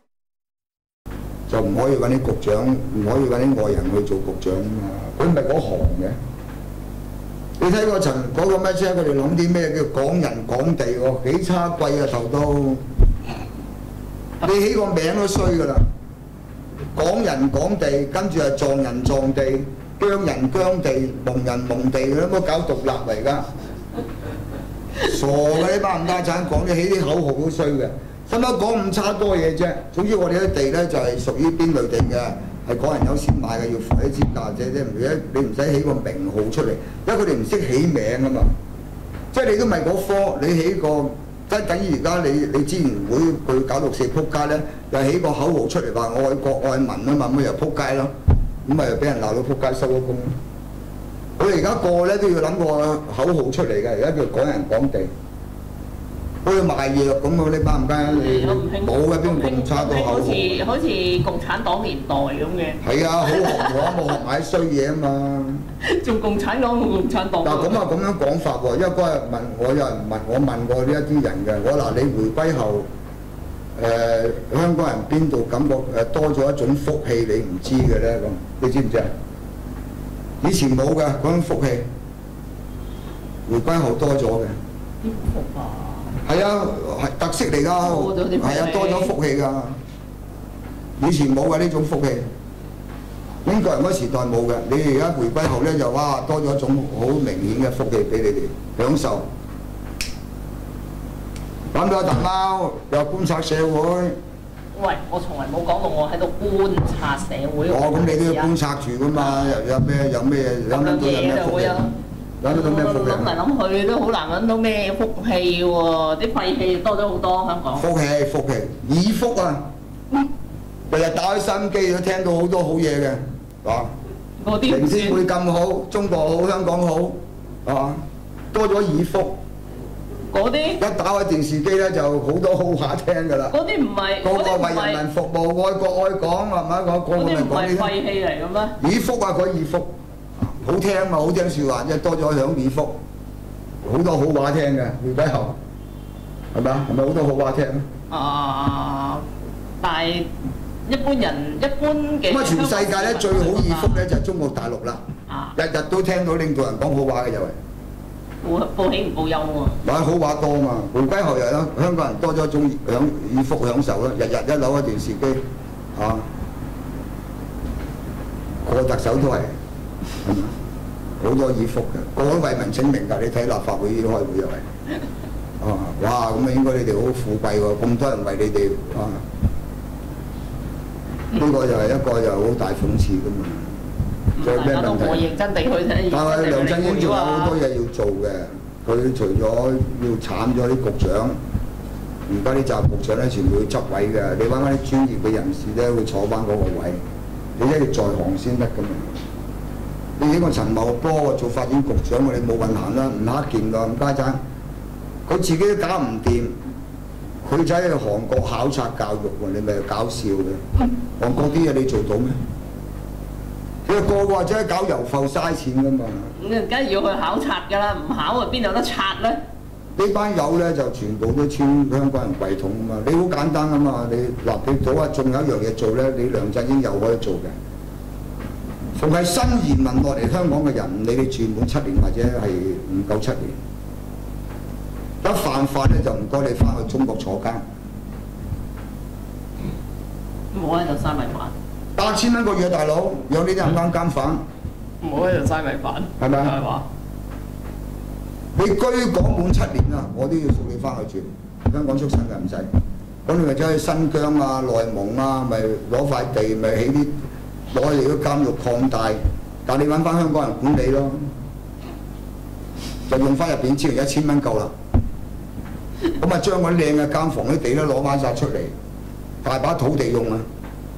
就唔可以揾啲局長，唔可以揾啲外人去做局長啊嘛。佢唔係嗰行嘅。你睇嗰層嗰個咩車？佢哋諗啲咩叫港人港地喎？幾叉貴啊頭都！你起個名都衰㗎啦！港人港地，跟住係撞人撞地，疆人疆地，蒙人蒙地，佢都冇搞獨立嚟㗎！傻嘅呢班冚家產講啲起啲口號都衰嘅，使乜講咁差多嘢啫？總之我哋啲地咧就係屬於邊類地嘅。係港人優先買嘅，要付啲資價啫啫，唔使你唔使起個名號出嚟，因為佢哋唔識起名啊嘛。即係你都唔係嗰科，你起個即係等於而家你你支聯會佢搞六四撲街咧，又起個口號出嚟話愛國愛民啊嘛，咁又撲街咯，咁咪又俾人鬧到撲街收咗工。佢哋而家個咧都要諗個口號出嚟嘅，而家叫港人港地。好似賣藥咁喎，呢班唔間冇嘅，邊個咁差個口號？好似好似共產黨年代咁嘅。係啊，好學我冇學埋衰嘢啊嘛。 仲共產黨共共產黨。嗱咁啊咁樣講法喎，因為嗰日問我有人問我問過呢一啲人嘅，我嗱你回歸後，誒、呃、香港人邊度感覺誒多咗一種福氣你唔知嘅咧咁，你知唔知啊？以前冇嘅嗰種福氣，回歸後多咗嘅。 點福啊？ 係啊，係特色嚟㗎，係啊，多咗福氣㗎。以前冇嘅呢種福氣，英國人嗰時代冇嘅。你而家回歸後咧，就哇多咗一種好明顯嘅福氣俾你哋享受。講到大貓又觀察社會。 喂，我從來冇講過我喺度觀察社會。 哦，咁你都要觀察住㗎嘛？有有咩有咩有咩有咩福氣？ 揾得到咩福氣？ 諗嚟諗去都好難揾到咩福氣喎，啲廢氣多咗好多香港。 福氣福氣，耳福啊！日日打開收音機都聽到好多好嘢嘅，係嘛？ 嗰啲明天會更好，中國好，香港好，係嘛？多咗耳福。 嗰啲一打開電視機咧，就好多好話聽㗎啦。 嗰啲唔係個個為人民服務，愛國愛港係咪？個個咪講嗰啲唔係呢啲廢氣嚟嘅咩？ 耳福啊，佢耳福，好聽嘛，好聽説話，即係多咗響耳福，好多好話聽嘅，回歸後係咪啊？係咪好多好話聽啊？ 啊！但係一般人一般嘅咁啊，全世界咧最好耳福咧就係中國大陸啦， 啊！ 日日都聽到領導人講好話嘅就係。 報報喜唔報憂喎。 話好話多嘛，回歸後又有香港人多咗一種享耳福享受啦，日日一扭開電視機，啊，個特首都係，係嘛，好多耳福嘅，個個都為民請命㗎，你睇立法會開會又係，啊，哇，咁啊應該你哋好富貴喎，咁多人為你哋，啊，呢、這個就係一個就好大諷刺㗎嘛。仲有咩問題？ 我認真地去睇。 但係梁振英仲有好多嘢要做嘅，佢除咗要鏟咗啲局長，而家啲雜局長咧全部要執位嘅。你揾翻啲專業嘅人士咧，會坐翻嗰個位，你一定要在行先得㗎嘛。你呢個陳茂波做發展局長，我哋冇運行啦，唔黑見㗎，吳家爭，佢自己都搞唔掂，佢就喺韓國考察教育喎，你咪搞笑嘅。韓國啲嘢你做到咩？佢個個或者搞遊埠嘥錢㗎嘛， 咁梗係要去考察㗎啦，唔考啊邊有得拆咧？ 呢班友咧就全部都穿香港人櫃桶㗎嘛，你好簡單㗎嘛，你嗱你早啊，仲有一樣嘢做咧，你梁振英又可以做嘅。逢係新移民落嚟香港嘅人，你哋住滿七年或者係唔夠七年，一犯法咧就唔該你翻去中國坐監。 冇喺度嘥米飯。 八千蚊個月，大佬養呢啲冚啱監犯， 唔好喺度嘥米飯， 係咪啊？ 係嘛？ 你居港滿七年啊，我都要送你翻去住。香港出生嘅唔使，咁你咪走去新疆啊、內蒙啊，咪攞塊地咪起啲攞嚟啲監獄擴大，但你揾翻香港人管理咯，就用翻入邊資源一千蚊夠啦。咁啊，將嗰啲靚嘅監房啲地都攞翻晒出嚟，大把土地用啊！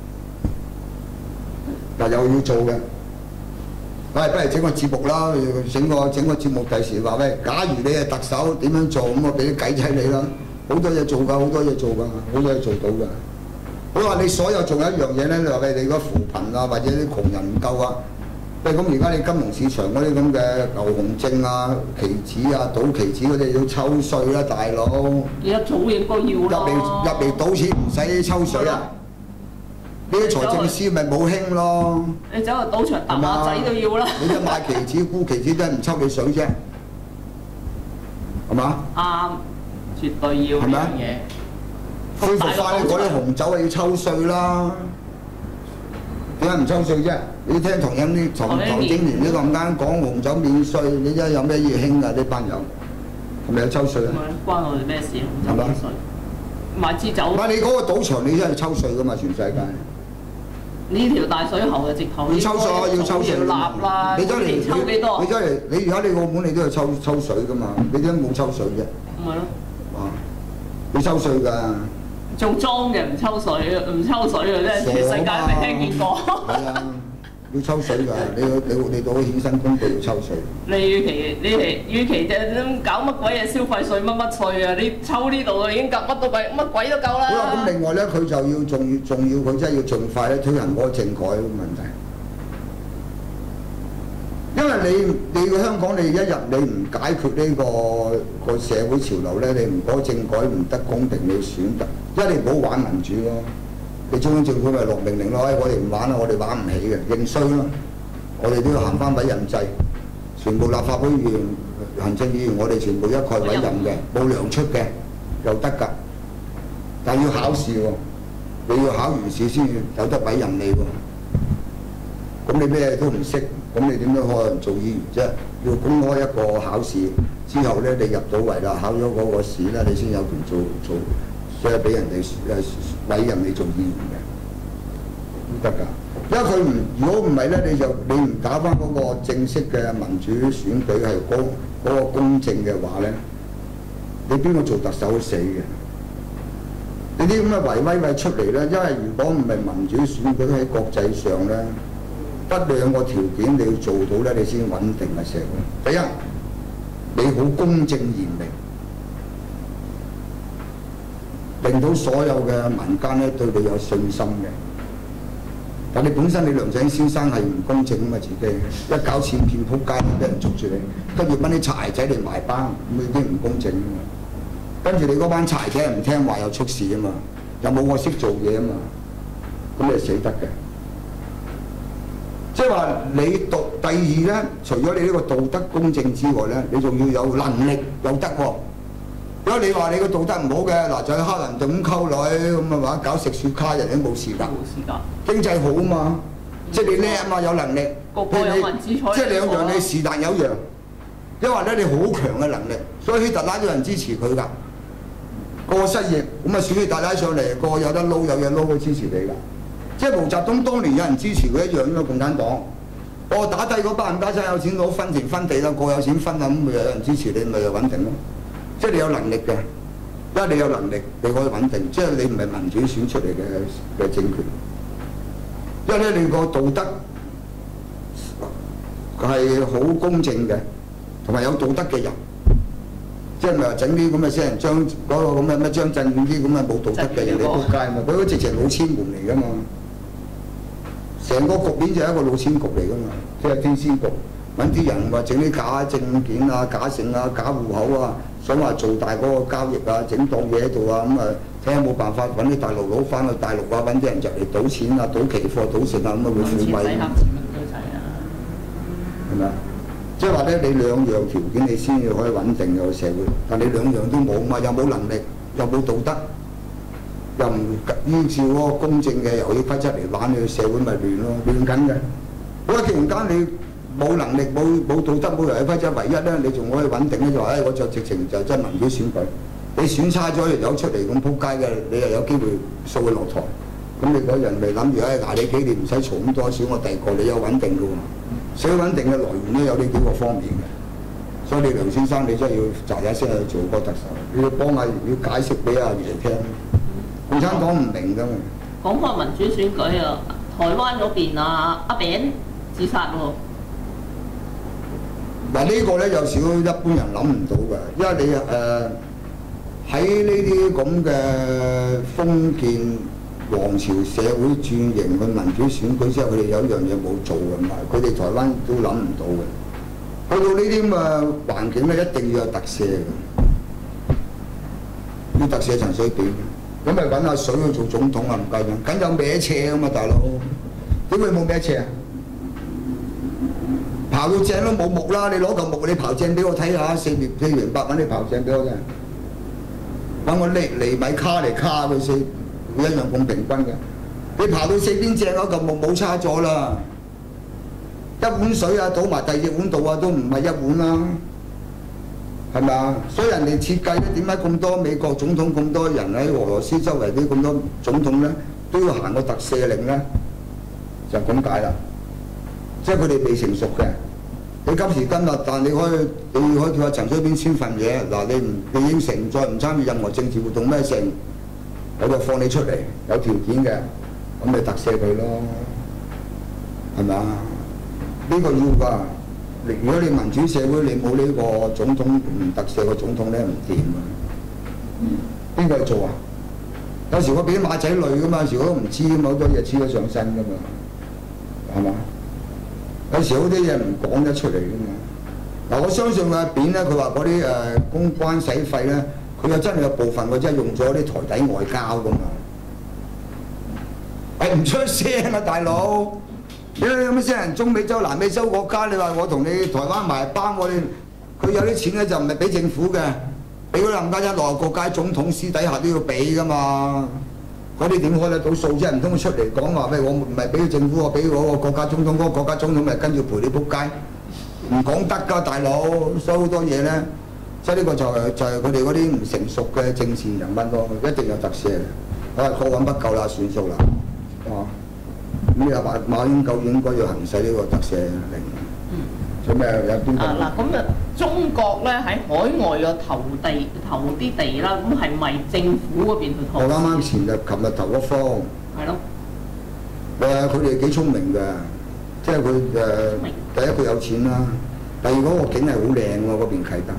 嗱又要做嘅，唉，不如整個節目啦，整個整個節目第時話喂，假如你係特首點樣做，咁我俾啲計仔你啦，好多嘢做㗎，好多嘢做㗎，好多嘢做到㗎。好話你所有仲有一樣嘢咧，你話喂你嗰扶貧啊，或者啲窮人唔夠啊，喂咁而家你金融市場嗰啲咁嘅牛熊證啊、期指啊、賭期指嗰啲要抽稅啦，大佬。 而家早應該要入嚟入嚟賭錢唔使抽水啊！呢啲財政司咪冇興咯。 你走去賭場揼下仔都要啦。 你一買期指、沽期指都係唔抽你水啫，係嘛？ 啱，絕對要呢樣嘢。 恢復翻嗰啲紅酒係要抽稅啦，點解唔抽稅啫？你聽唐英啲唐唐英年呢個咁啱講紅酒免稅，你真係有咩嘢興啊？呢班友係咪有抽稅啊？ 關我哋咩事？紅酒免稅，買支酒。 唔係你嗰個賭場，你真係抽稅噶嘛？全世界。 呢條大水喉嘅直頭要抽稅，要抽稅。 要立啦！ 你走嚟抽幾多？ 你走嚟，你而家你澳門你都係抽抽水噶嘛？你點解冇抽水啫？ 咪咯。 啊！你抽稅㗎。 做莊嘅唔抽水，唔抽水嘅真係全世界未聽見過。 係啊，要抽水㗎，你你你到衍生工具要抽水。 你與其你係與其就搞乜鬼嘢消費稅乜乜稅啊？你抽呢度已經夾乜都鬼乜鬼都夠啦。 好啦，咁另外咧，佢就要仲要仲要佢真係要盡快咧推行嗰個政改嘅問題。因為你你個香港你一日你唔解決呢、這個個社會潮流咧，你唔嗰政改唔得公平，你選擇，因為你唔好玩民主咯。你中央政府咪落命令咯，哎，我哋唔玩啦，我哋玩唔起嘅，認衰咯。我哋都要行翻委任制，全部立法會議員、行政議員，我哋全部一概委任嘅，冇糧出嘅又得㗎，但要考試喎，你要考完試先有得委任你喎。咁你咩都唔識，咁你點樣可能做議員啫？要公開一個考試之後咧，你入到圍啦，考咗嗰個試咧，你先有權做做，即係俾人哋誒委任你做議員嘅。 得㗎。因為佢唔，如果唔係咧，你就你唔搞翻嗰個正式嘅民主選舉係嗰嗰個公正嘅話咧，你邊個做特首都死嘅。你啲咁嘅維威位出嚟咧，因為如果唔係民主選舉喺國際上咧，得兩個條件你要做到咧，你先穩定嘅社會。第一，你好公正嚴明，令到所有嘅民間咧對你有信心嘅。但你本身你梁振英先生係唔公正啊嘛，自己一搞僭騙撲街，俾人捉住你，跟住揾啲柴仔嚟埋班，咁已經唔公正啊嘛。跟住你嗰班柴仔唔聽話又出事啊嘛，又冇我識做嘢啊嘛，咁你係死得嘅。即係話你道第二咧，除咗你呢個道德公正之外咧，你仲要有能力有德喎。如果你話你個道德唔好嘅，嗱就喺黑人度咁溝女咁啊話搞食雪卡，人哋都冇事㗎。冇事㗎。經濟好啊嘛，即係你叻啊嘛，有能力。 個個有民主彩。 即係兩樣，你是但有樣，因為咧你好強嘅能力，所以希特拉都有人支持佢㗎。個個失業，咁啊選希特拉上嚟，個個有得撈有嘢撈，佢支持你㗎。即係毛澤東當年有人支持佢一樣啫嘛，共產黨。我打低嗰班人家真係有錢佬分田分地啦，個有錢分啊，咁咪有人支持你，咪又穩定咯。即係你有能力嘅，因為你有能力，你可以穩定。即係你唔係民主選出嚟嘅嘅政權，因為咧你個道德係好公正嘅，同埋有道德嘅人，即係咪話整啲咁嘅死人將嗰個咁嘅乜張震遠啲咁嘅冇道德嘅人嚟撲街嘛？佢嗰直情老千門嚟㗎嘛，成個局面就係一個老千局嚟㗎嘛，即係天仙局。揾啲人話整啲假證件啊、假證啊、假戶口啊，想話做大嗰個交易啊，整檔嘢喺度啊，咁啊睇下冇辦法揾啲大陸佬翻去大陸啊，揾啲人入嚟賭錢啊、賭期貨、賭成啊，咁啊會富貴。係咪啊？即係話咧，你兩樣條件你先至可以穩定個社會，但你兩樣都冇嘛，又冇能力，又冇道德，又唔依照嗰個公正嘅遊戲規則嚟玩，你個社會咪亂咯，亂緊嘅。好啦，既然間你冇能力、冇冇道德、冇遊戲規則，唯一咧你仲可以穩定咧就話，誒我就直情就真民主選舉，你選差咗有出嚟咁撲街嘅，你又有機會掃佢落台，咁你嗰人咪諗住誒捱你幾年唔使嘈咁多少，我第二個你有穩定嘅喎，社會穩定嘅來源咧有呢幾個方面嘅，所以你梁先生你真係要喳喳聲去做個特首，你要幫下要解釋俾阿爺聽，共產黨唔明㗎嘛。 講翻民主選舉啊，台灣嗰邊啊阿炳自殺喎。 嗱呢個咧有少一般人諗唔到嘅，因為你誒喺呢啲咁嘅封建皇朝社會轉型去民主選舉之後，佢哋有一樣嘢冇做嘅嘛，佢哋台灣都諗唔到嘅。去到呢啲咁嘅環境咧，一定要有特赦嘅，要特赦陳水扁，咁咪揾阿水去做總統啊？唔夠樣，梗有歪斜啊嘛，大佬，點會冇歪斜啊？刨到正都冇木啦！你攞嚿木你刨正俾我睇下，四面四平八穩你刨正俾我嘅，揾個厘厘米卡嚟卡佢四，一樣咁平均嘅。你刨到四邊正嗰嚿木冇差咗啦，一碗水啊倒埋第二碗度啊都唔係一碗啦，係咪啊？所以人哋設計咧，點解咁多美國總統咁多人喺俄羅斯周圍啲咁多總統咧都要行個特赦令咧？就咁解啦。即係佢哋未成熟嘅，你今時今日，但你可以你可以叫阿陳水扁簽份嘢，嗱你唔你應承再唔參與任何政治活動咩成，我就放你出嚟，有條件嘅，咁咪特赦佢咯，係咪啊？呢個要㗎，如果你民主社會你冇呢個總統唔特赦個總統咧唔掂㗎，邊個去做啊？有時我俾啲馬仔累㗎嘛，有時我都唔知咁好多嘢黐咗上身㗎嘛，係嘛？有時好啲嘢唔講得出嚟㗎嘛。嗱，我相信阿扁咧，佢話嗰啲誒公關使費咧，佢又真係有部分佢真係用咗啲台底外交㗎嘛。係唔出聲啊，大佬！你有乜聲人中美洲、南美洲國家？你話我同你台灣埋班，我哋佢有啲錢咧就唔係俾政府嘅，俾嗰啲冚家產內國家總統私底下都要俾㗎嘛。嗰啲點開得到數啫？唔通出嚟講話咩？我唔係俾政府，我俾嗰個國家總統，嗰、嗰個國家總統咪跟住陪你仆街？唔講得㗎，大佬！所以好多嘢咧，即係呢個就係、就係佢哋嗰啲唔成熟嘅政治人物咯，一定有特赦嘅。啊，過揾不夠啦，算數啦，啊！ 咁你阿馬馬英九應該要行使呢個特赦令。 嗯。 做咩有邊個？ 啊嗱，咁啊，中國咧喺海外嘅投地投啲地啦，咁係咪政府嗰邊去投？ 我啱啱前日、琴日投咗方。 係咯。 誒，佢哋幾聰明嘅，即係佢誒第一佢有錢啦，第二嗰個景係好靚喎，嗰邊啟德。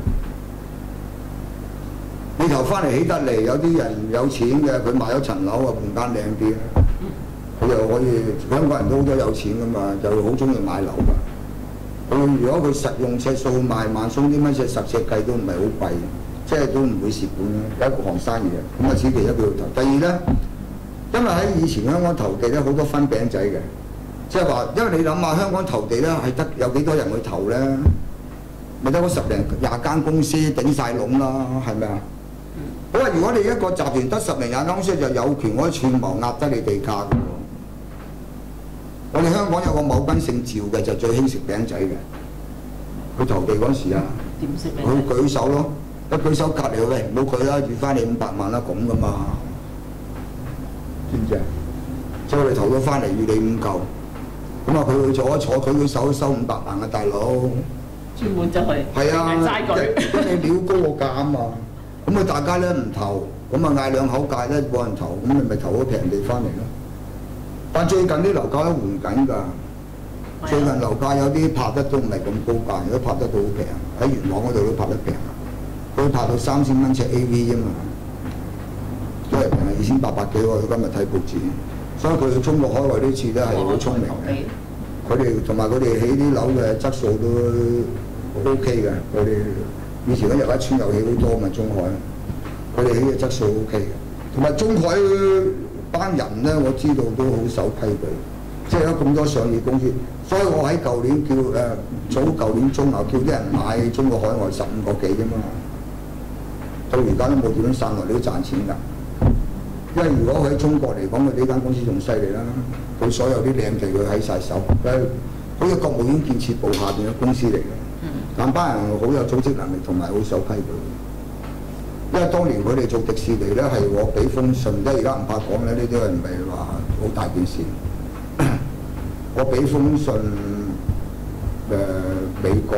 你投翻嚟起得嚟，有啲人有錢嘅，佢買咗層樓啊，換間靚啲啦。佢又可以，香港人都好多有錢噶嘛，就好中意買樓㗎。佢如果佢實用尺數賣萬鬆啲蚊尺十尺計都唔係好貴，即係都唔會蝕本嘅，有一個行生意嘅。咁啊，此其一佢要投。第二咧，因為喺以前香港投地咧好多分餅仔嘅，即係話，因為你諗下香港投地咧係得有幾多人去投咧？咪得嗰十零廿間公司頂晒籠啦，係咪啊？好啊！如果你一個集團得十零廿間公司，就有權可以串謀壓低你地價嘅喎。我哋香港有個某君姓趙嘅，就最興食餅仔嘅。佢投地嗰時啊， 點食餅？ 佢舉手咯，一舉手隔離喂，冇佢啦，預翻你五百萬啦咁噶嘛，知唔知啊？即係我哋投咗翻嚟預你五嚿，咁啊佢去坐一坐，佢舉手收五百萬嘅大佬。 專門就係係啊， 齋舉， 因為你料高個價啊嘛。咁啊大家咧唔投，咁啊嗌兩口價咧冇人投，咁你咪投咗平地翻嚟咯。但最近啲樓價都換緊㗎，最近樓價有啲拍得都唔係咁高價，如果拍得到好平，喺元朗嗰度都拍得平啊，佢拍到三千蚊尺 A V 啫嘛，都係平啊二千八百幾喎，今日睇報紙，所以佢中國海外呢次咧係好聰明嘅，佢哋同埋佢哋起啲樓嘅質素都 O K 嘅，佢哋以前嗰入一村又起好多嘛中海，佢哋起嘅質素 O K 嘅，同埋中海班人咧，我知道都好守規矩，即係有咁多上市公司，所以我喺舊年叫誒、呃、早舊年中啊，叫啲人買中國海外十五個幾啫嘛，到而家都冇點樣散落，你都賺錢㗎。因為如果佢喺中國嚟講，佢呢間公司仲犀利啦，佢所有啲靚地佢喺晒手，佢好似國務院建設部下邊嘅公司嚟嘅，但班人好有組織能力同埋好守規矩。因為當年佢哋做迪士尼咧，係我俾封信，即係而家唔怕講咧，呢啲係唔係話好大件事？我俾封信誒、呃、美國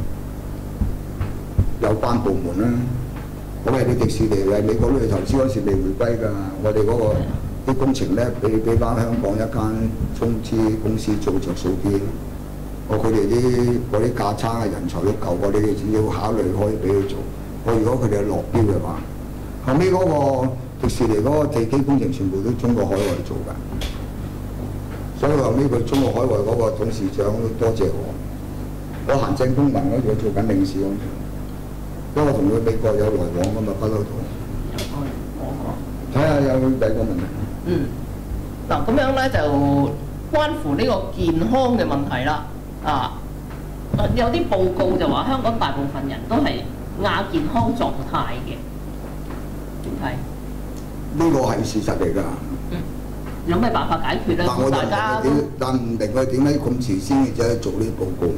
有關部門啦，我係啲迪士尼喺美國都去投資嗰時未回歸㗎，我哋嗰、那個啲工程咧，俾俾翻香港一間中資公司做着數啲。我佢哋啲嗰啲架撐嘅人才都夠，我哋只要考慮可以俾佢做。我如果佢哋落標嘅話，後尾嗰個迪士尼嗰個地基工程全部都中國海外做㗎，所以後尾佢中國海外嗰個董事長都多謝我，我行政公民嗰度做緊領事嗰度，因為我同佢美國有來往㗎嘛，不嬲都。睇下有第二個問題。 嗯，嗱咁樣咧就關乎呢個健康嘅問題啦，啊，有啲報告就話香港大部分人都係亞健康狀態嘅，點睇？ 呢個係事實嚟㗎。 嗯，有咩辦法解決咧？ 但我大家點？但唔明佢點解咁遲先至走去做呢啲報告？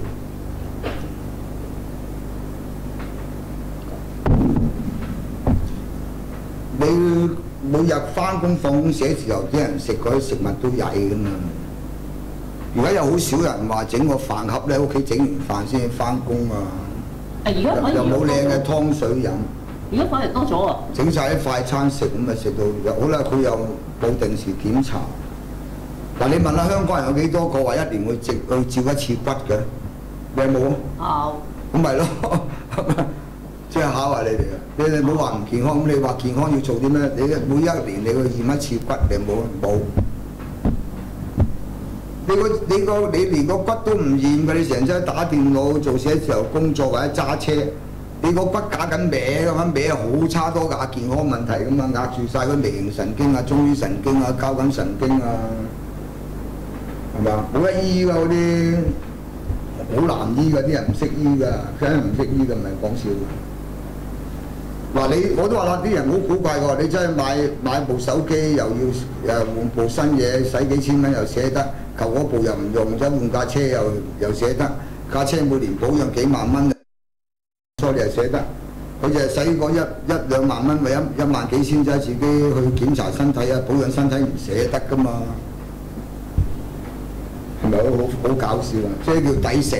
你每日翻工放工寫字樓啲人食嗰啲食物都曳㗎嘛。而家有好少人話整個飯盒咧，屋企整完飯先翻工啊。 誒，而家反而又冇靚嘅湯水飲， 而家反而多咗啊！ 整晒啲快餐食咁咪食到又好啦，佢又冇定時檢查。嗱，你問下香港人有幾多個話一年會直去照一次骨嘅？你有冇啊？有。咁咪咯，即係考下你哋啊！你哋冇話唔健康，咁你話健康要做啲咩？你每一年你去驗一次骨，你冇冇？你個你個你連個骨都唔驗嘅，你成日打電腦做寫字樓工作或者揸車，你個骨架緊歪咁樣歪好差多㗎，健康問題㗎嘛，壓住晒個微型神經啊、中樞神經啊、交感神經啊，係嘛？冇得醫㗎嗰啲，好難醫㗎，啲人唔識醫㗎，梗係唔識醫㗎，唔係講笑㗎。嗱你我都話啦，啲人好古怪㗎，你真係買買部手機又要誒換部新嘢，使幾千蚊又捨得。舊嗰部又唔用，再換架車又又捨得，架車每年保養幾萬蚊，所以你又捨得。佢就係使嗰一一兩萬蚊，咪一一萬幾千啫，自己去檢查身體啊，保養身體唔捨得噶嘛。 咪好好好搞笑啊！即係叫抵死，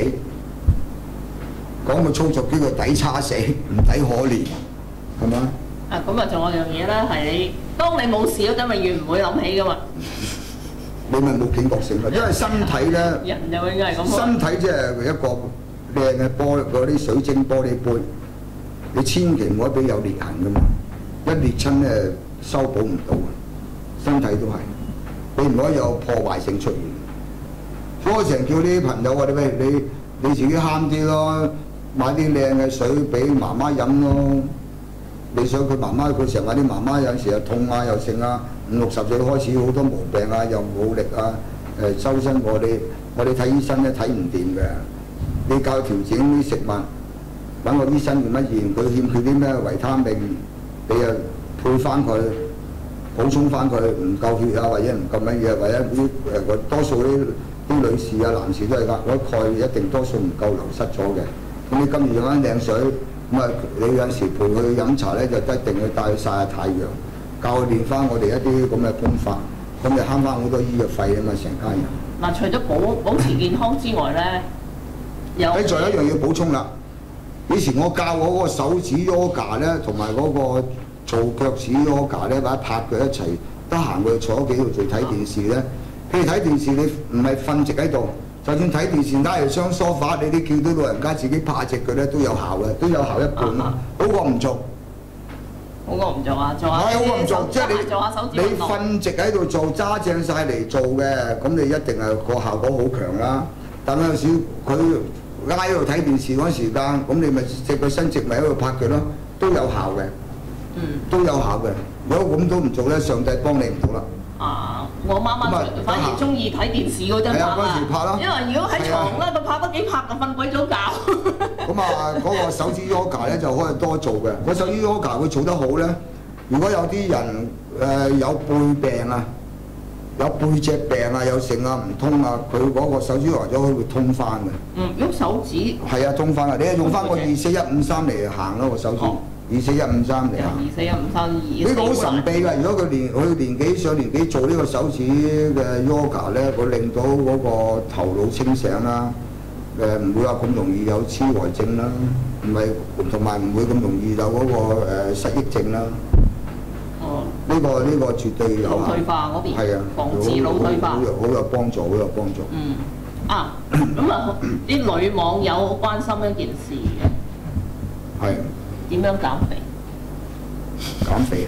講個粗俗叫做抵叉死，唔抵可憐，係嘛？ 啊，咁啊，仲有樣嘢咧，係你當你冇事嗰陣，永遠唔會諗起噶嘛。 你咪冇警覺性啦，因為身體咧， 人就應該係咁。 身體即係一個靚嘅玻嗰啲水晶玻璃杯，你千祈唔可以俾有裂痕噶嘛，一裂親咧修補唔到嘅，身體都係，你唔可以有破壞性出現。所以我成日叫啲朋友話：你喂你你自己慳啲咯，買啲靚嘅水俾媽媽飲咯。你想佢媽媽，佢成日話啲媽媽有時又痛啊，又剩啊，五六十歲開始好多毛病啊，又冇力啊，誒周身我哋我哋睇醫生咧睇唔掂嘅，你教調整啲食物，揾個醫生驗一驗，佢欠缺啲咩維他命，你又配翻佢，補充翻佢，唔夠血啊，或者唔夠乜嘢，或者啲誒多數啲啲女士啊、男士都係㗎，嗰鈣一定多數唔夠流失咗嘅，咁你今日用翻靚水。咁啊，你有陣時陪佢飲茶咧，就一定要帶佢曬下太陽，教佢練翻我哋一啲咁嘅功法，咁就慳翻好多醫藥費啊嘛，成家人。 嗱，除咗保保持健康之外咧，有誒仲有一樣要補充啦。以前我教我嗰個手指 yoga 咧，同埋嗰個做腳趾 yoga 咧，或者拍腳一齊，得閒佢坐喺幾度做睇電視咧。譬如睇電視，你唔係瞓直喺度。就算睇電視拉嚟張梳化，你啲叫到老人家自己拍隻腳咧都有效嘅，都有效一半啦，好過唔做。 好過唔做啊！做下係好過唔做，即係你做下手指你瞓直喺度做，揸正晒嚟做嘅，咁你一定係個效果好強啦。但係有時佢挨喺度睇電視嗰時間，咁你咪隻腳伸直咪喺度拍腳咯，都有效嘅。 嗯。都有效嘅。如果咁都唔做咧，上帝幫你唔到啦。 啊！我媽媽反而中意睇電視嗰陣拍啊，因為如果喺床咧，佢拍得幾拍就瞓鬼咗覺。 咁啊，嗰個手指 yoga 咧就可以多做嘅。個手指 yoga 佢做得好咧，如果有啲人誒有背病啊，有背脊病啊，有剩啊唔通啊，佢嗰個手指 yoga 咗佢會通翻嘅。 嗯，喐手指。係啊，通翻啊！你係用翻個二四一五三嚟行咯個手指。二四一五三嚟啊！ 二四一五三二。呢個好神秘㗎。如果佢年佢年紀上年紀做呢個手指嘅 yoga 咧，佢令到嗰個頭腦清醒啦，誒唔會話咁容易有痴呆症啦，唔係同埋唔會咁容易有嗰個誒失憶症啦。 哦。 呢個呢個絕對有。 腦退化嗰邊。 係啊。 防止腦退化。 好有好有幫助，好有幫助。 嗯。啊，咁啊，啲女網友好關心一件事嘅。 係。 點樣減肥？ 減肥啊！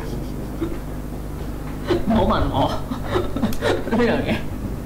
唔好問我呢樣嘢。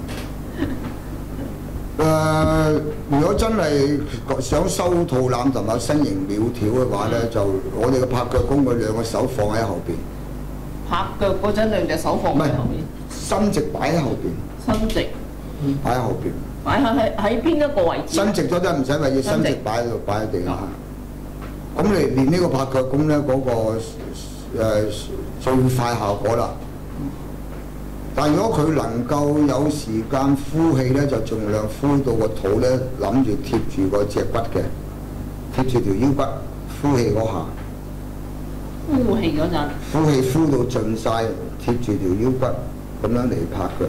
誒，如果真係想收肚腩同埋身形苗條嘅話咧，就我哋嘅拍腳功，佢兩個手放喺後邊。 拍腳嗰陣，兩隻手放喺後邊。 伸直擺喺後邊。 伸直。 擺喺後邊。擺喺喺喺邊一個位置？ 伸直咗都唔使為要伸直擺喺度，擺喺地下。咁你練呢個拍腳功咧，嗰、那個誒、呃、最快效果啦。但如果佢能夠有時間呼氣咧，就盡量呼到個肚咧，諗住貼住個脊骨嘅，貼住條腰骨，呼氣嗰下。 呼氣嗰陣。 呼氣呼到盡晒，貼住條腰骨，咁樣嚟拍腳。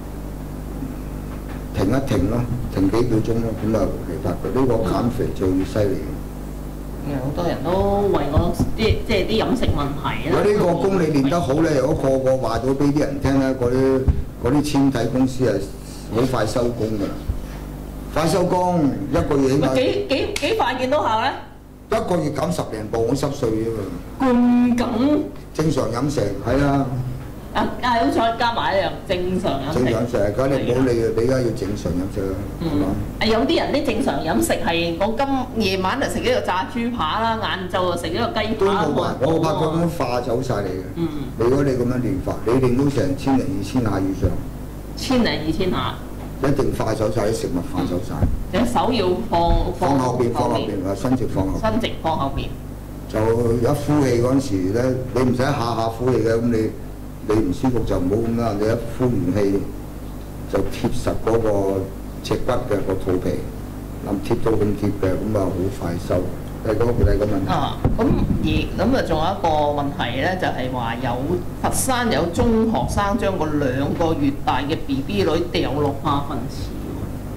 停一停咯，停幾秒鐘咯，咁就嚟拍腳。呢、這個減肥最犀利。 好多人都為我啲即係啲飲食問題啦。 呢個功你練得好咧，如果個個話到俾啲人聽咧，嗰啲嗰啲纖體公司係好快收工㗎啦，快收工一個月起碼。 幾幾幾快見到效咧？ 一個月減十零磅，好濕碎啫嘛。 咁緊？ 正常飲食係啊。 啊啊！好彩加埋一樣正常飲食。 正常飲食，梗係你唔好理你而家要正常飲食啦，係嘛？ 啊有啲人啲正常飲食係我今夜晚就食呢個炸豬扒啦，晏晝就食呢個雞扒。 都冇埋，我拍覺咁化走晒你嘅。嗯。如果你咁樣練法，你練到成千零二千下以上。千零二千下。 一定化走晒啲食物，化走晒。 隻手要放放後邊，放後邊，啊伸直放後。 伸直放後邊。 就一呼氣嗰陣時咧，你唔使下下呼氣嘅，咁你。你唔舒服就唔好咁啦，你一呼完氣就貼實嗰個脊骨嘅個肚皮，咁貼到咁貼嘅，咁啊好快收。第嗰個第個問題。啊， 咁而咁啊，仲有一個問題咧，就係話有佛山有中學生將個兩個月大嘅 B B 女掉落化糞池。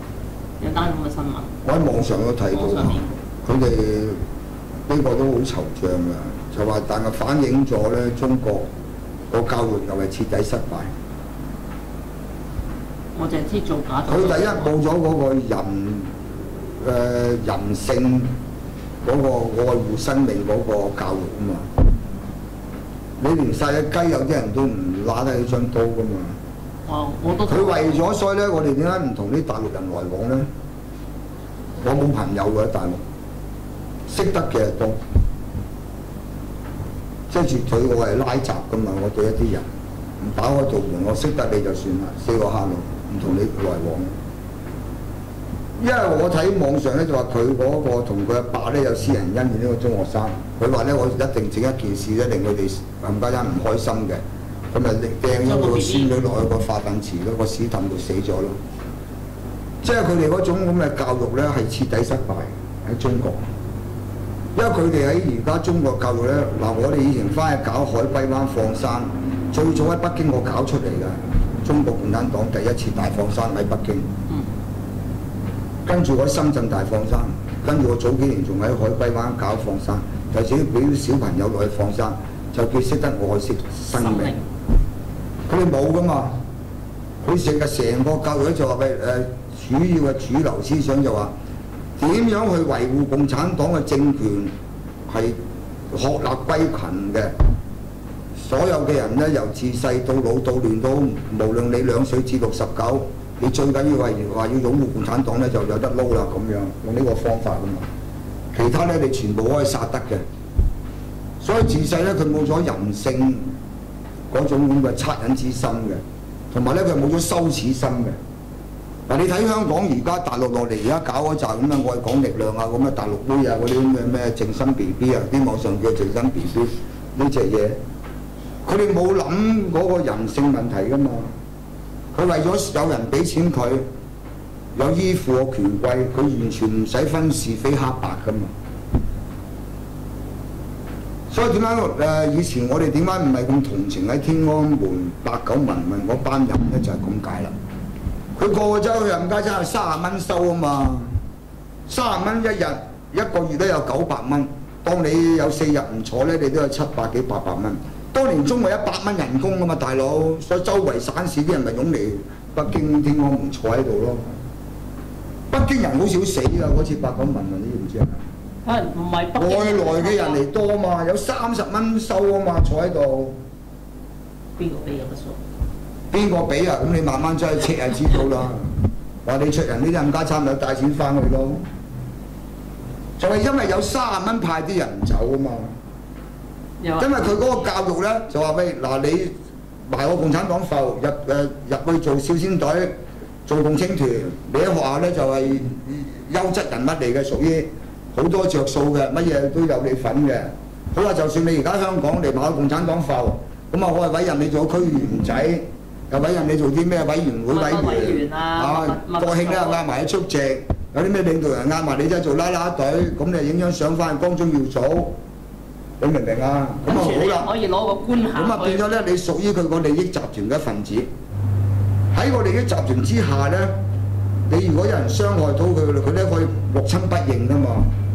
有單咁嘅新聞。 我喺網上都睇到，佢哋呢個都好惆悵㗎，就話但係反映咗咧中國個教育又係徹底失敗。 我淨係知做假。 佢第一冇咗嗰個人誒、呃、人性嗰個愛護生命嗰個教育啊嘛。你連殺隻雞有啲人都唔揦得起張刀㗎嘛。 哦，我都。 佢為咗所以咧，我哋點解唔同啲大陸人來往咧？我冇朋友喎喺大陸，識得嘅多，即係絕對我係拉閘㗎嘛。我對一啲人唔打開道門，我識得你就算啦，四個蝦路唔同你來往。因為我睇網上咧就話佢嗰個同佢阿爸咧有私人恩怨呢個中學生，佢話咧我一定整一件事咧令佢哋冚家鏟唔開心嘅。咁咪掟咗個孫女落去個化糞池嗰個屎氹度死咗咯。即係佢哋嗰種咁嘅教育咧係徹底失敗喺中國。因為佢哋喺而家中國教育咧，嗱我哋以前翻去搞海龜灣放生，最早喺北京我搞出嚟㗎。中國共產黨第一次大放生喺北京。嗯。跟住我喺深圳大放生，跟住我早幾年仲喺海龜灣搞放生，就自己俾啲小朋友落去放生，就叫識得愛惜生命。佢哋冇噶嘛，佢成日成個教育咧就話喂誒，主要嘅主流思想就話點樣去維護共產黨嘅政權係鶴立雞群嘅，所有嘅人咧由自細到老到亂到，無論你兩歲至六十九，你最緊要係話要擁護共產黨咧就有得撈啦咁樣，用呢個方法噶嘛，其他咧你全部可以殺得嘅，所以自細咧佢冇咗人性嗰種咁嘅惻隱之心嘅，同埋咧佢冇咗羞恥心嘅。嗱，你睇香港而家大陸落嚟而家搞嗰陣咁嘅愛港力量啊，咁嘅大陸妹啊，嗰啲咩咩靜心 B B 啊，啲網上叫靜心 B B 呢隻嘢，佢哋冇諗嗰個人性問題噶嘛。佢為咗有人俾錢佢，有依附個權貴，佢完全唔使分是非黑白噶嘛。所以點解誒以前我哋點解唔係咁同情喺天安門八九民運嗰班人咧？就係咁解啦。佢個個走去冚家鏟係三十蚊收啊嘛，三十蚊一日，一個月都有九百蚊。當你有四日唔坐咧，你都有七百幾八百蚊。當年中國一百蚊人工啊嘛，大佬，所以周圍省市啲人咪湧嚟北京天安門坐喺度咯。北京人好少死㗎，嗰次八九民運你知唔知啊？ 係唔係北京？ 外來嘅人嚟多嘛，有三十蚊收啊嘛，坐喺度。 邊個俾有得數？ 邊個俾啊？咁你慢慢走去 check 就知道啦。話你出人呢啲冚家鏟咪帶錢翻去咯。就係因為有三十蚊派啲人走啊嘛。因為佢嗰個教育咧就話喂嗱，你埋我共產黨埠入誒入去做少先隊，做共青團，你喺學校咧就係優質人物嚟嘅，屬於好多着數嘅，乜嘢都有你份嘅。好啦，就算你而家香港嚟埋共產黨埠，咁啊我係委任你做區議員仔，又委任你做啲咩委員會委員啊，國慶咧嗌埋你出席，有啲咩領導人嗌埋你真係做啦啦隊，咁你影張相翻去光宗耀祖。你明唔明啊？咁啊好啦， 可以攞個官銜。咁啊變咗咧，你屬於佢個利益集團嘅一份子。喺個利益集團之下咧，你如果有人傷害到佢，佢咧可以六親不認噶嘛。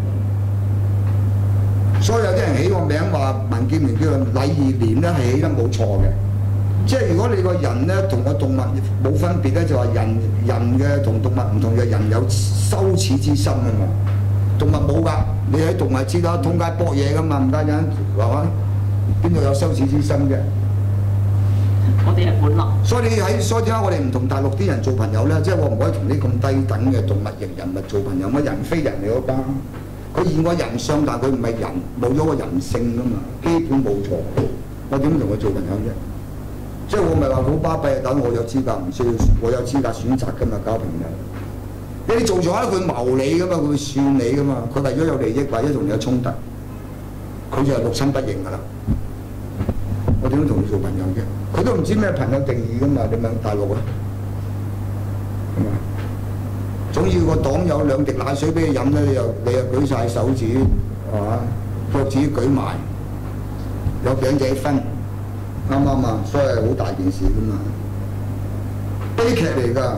所以有啲人起個名話民建聯叫做禮義廉咧，係起得冇錯嘅。即係如果你個人咧同個動物冇分別咧，就話人人嘅同動物唔同嘅，人有羞恥之心啊嘛。動物冇㗎，你喺動物知啦，通街搏嘢㗎嘛，唔單止係嘛？邊度有羞恥之心嘅？ 我哋係本能。所以你喺，所以點解我哋唔同大陸啲人做朋友咧？即係我唔可以同啲咁低等嘅動物型人物做朋友乜？人非人嚟嗰班，佢現個人相，但係佢唔係人，冇咗個人性㗎嘛，基本冇錯。我點同佢做朋友啫？即係我咪話好巴閉，等我有資格唔需要，我有資格選擇㗎嘛，交朋友。你做咗咧，佢謀你噶嘛，佢會算你噶嘛，佢為咗有利益或者同你有衝突，佢就係六親不認噶啦。我點樣同佢做朋友啫？佢都唔知咩朋友定義噶嘛，你問大陸啊？係嘛？總要個黨有兩滴奶水俾你飲咧，你又你又舉晒手指係嘛？腳趾舉埋，有餅仔分，啱唔啱啊？所以係好大件事噶嘛，悲劇嚟㗎。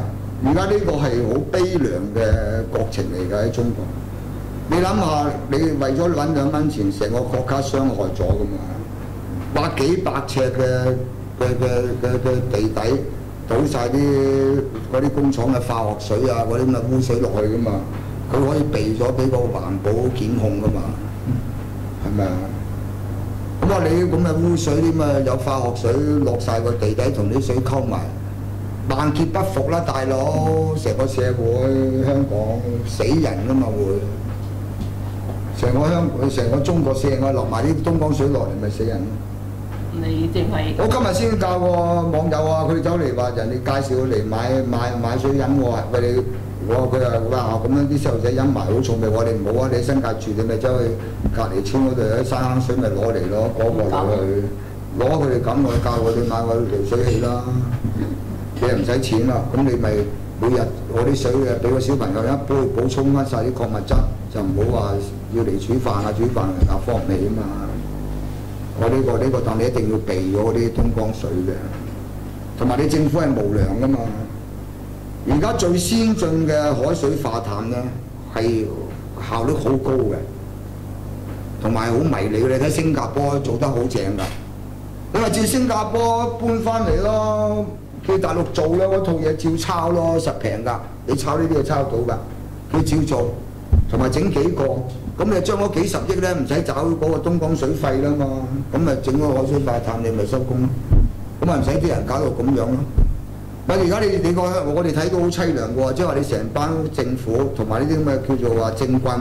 而家呢個係好悲涼嘅國情嚟㗎喺中國。你諗下，你為咗揾兩蚊錢，成個國家傷害咗㗎嘛？挖幾百尺嘅嘅嘅嘅嘅地底，倒晒啲嗰啲工廠嘅化學水啊，嗰啲咁嘅污水落去㗎嘛？佢可以避咗俾個環保檢控㗎嘛？係咪啊？咁啊，你咁嘅污水啲咁有化學水落晒個地底，同啲水溝埋。萬劫不復啦，大佬！成個社會香港死人㗎嘛會，成個香成個中國成個流埋啲東江水落嚟，咪死人咯！ 你淨係我今日先教個網友啊，佢走嚟話人哋介紹嚟買買買水飲，我話喂你，我佢話哇咁樣啲細路仔飲埋好重味，我哋唔好啊！你新界住你咪走去隔離村嗰度啲山坑水咪攞嚟咯，嗰個落去攞佢哋咁，我教佢哋買個濾水器啦。你又唔使錢啦，咁你咪每日攞啲水嘅俾個小朋友一杯補充翻晒啲礦物質，就唔好話要嚟煮飯啊，煮飯嚟壓方味啊嘛。我呢、呢個呢、呢個但你一定要避咗嗰啲東江水嘅，同埋你政府係無良噶嘛。而家最先進嘅海水化淡咧係效率好高嘅，同埋好迷你嘅。你睇新加坡做得好正㗎，你咪照新加坡搬翻嚟咯。佢大陸做咧嗰套嘢照抄咯，實平㗎。你抄呢啲就抄到㗎，佢照做，同埋整幾個，咁你將嗰幾十億咧唔使找嗰個東江水費啦嘛，咁咪整個海水化淡你咪收工咯，咁咪唔使啲人搞到咁樣咯。咪而家你你個我哋睇到好凄涼㗎喎，即係話你成班政府同埋呢啲咁嘅叫做話政軍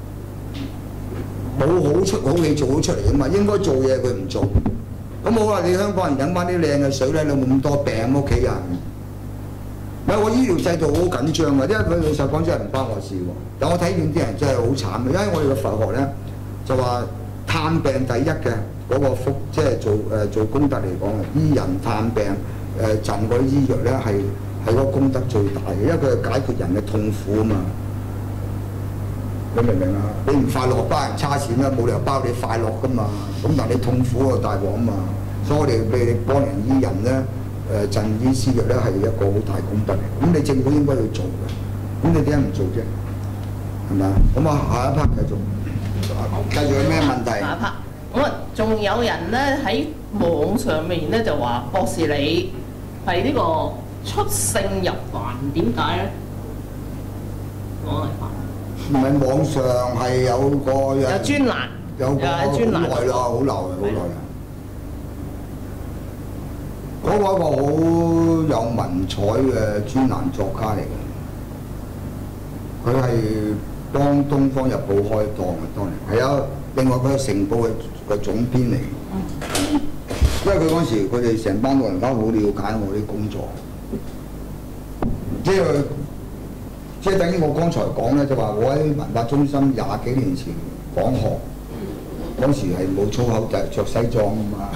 冇好出好戲做好出嚟㗎嘛，應該做嘢佢唔做。咁好啦，你香港人飲翻啲靚嘅水咧，你冇咁多病屋企人。咪我醫療制度好緊張㗎，因為佢老實講真係唔關我事喎。但我睇見啲人真係好慘嘅，因為我哋嘅佛學咧就話探病第一嘅嗰個福，即係做誒、呃、做功德嚟講啊，醫人探病誒贈嗰啲醫藥咧係係個功德最大嘅，因為佢係解決人嘅痛苦啊嘛。你明唔明啊？你唔快樂包人差錢啦，冇理由包你快樂噶嘛。咁但係你痛苦啊大鑊啊嘛，所以我哋俾你幫人醫人咧，誒贈醫施藥咧係一個好大功德嚟。咁你政府應該要做嘅，咁你點解唔做啫？係咪啊？咁啊下一 part 繼續，繼續有咩問題？ 下一 part，咁啊仲有人咧喺網上面咧就話博士你係呢個出聖入凡，點解咧？講嚟下。 唔係網上係有個有專欄， 有個好耐啦，好耐好耐啦。嗰個一個好有文采嘅專欄作家嚟嘅，佢係幫《東方日報》開檔嘅，當年係啊。另外佢係《成報》嘅嘅總編嚟，因為佢嗰時佢哋成班老人家好了解我啲工作，即係。即係等於我剛才講咧，就話我喺文化中心廿幾年前講學，嗰時係冇粗口，就係着西裝啊嘛。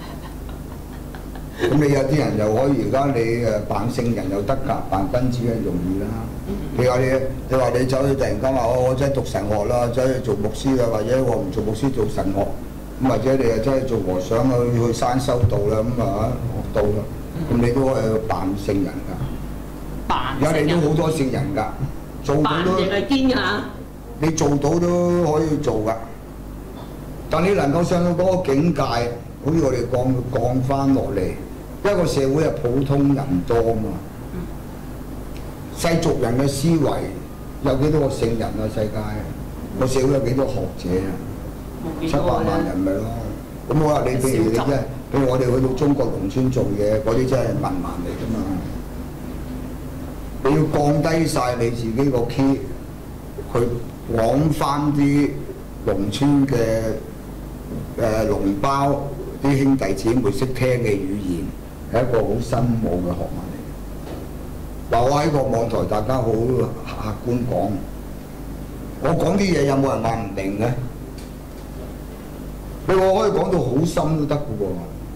咁你有啲人又可以，而家你誒扮聖人又得㗎，扮君子係容易啦。你話你，你話你走去突然間話我我真係讀神學啦，走去做牧師啊，或者我唔做牧師做神學，咁或者你又真係做和尚去去山修道啦，咁啊學道啦，咁你都係扮聖人㗎。而家你都好多聖人㗎，做到都係堅㗎。 你做到都可以做㗎，但你能夠上到嗰個境界，好似我哋降降翻落嚟，一個社會係普通人多嘛，世俗人嘅思維有幾多個聖人啊？世界個社會有幾多學者啊？七百萬人咪咯。咁好啦，你譬如你真係，譬如我哋去到中國農村做嘢，嗰啲真係文盲嚟㗎嘛。你要降低晒你自己個 key，去講翻啲農村嘅誒農包啲兄弟姊妹識聽嘅語言，係一個好深奧嘅學問嚟。嗱，我喺個網台，大家好客觀講，我講啲嘢有冇人話唔明嘅？你我可以講到好深都得嘅喎，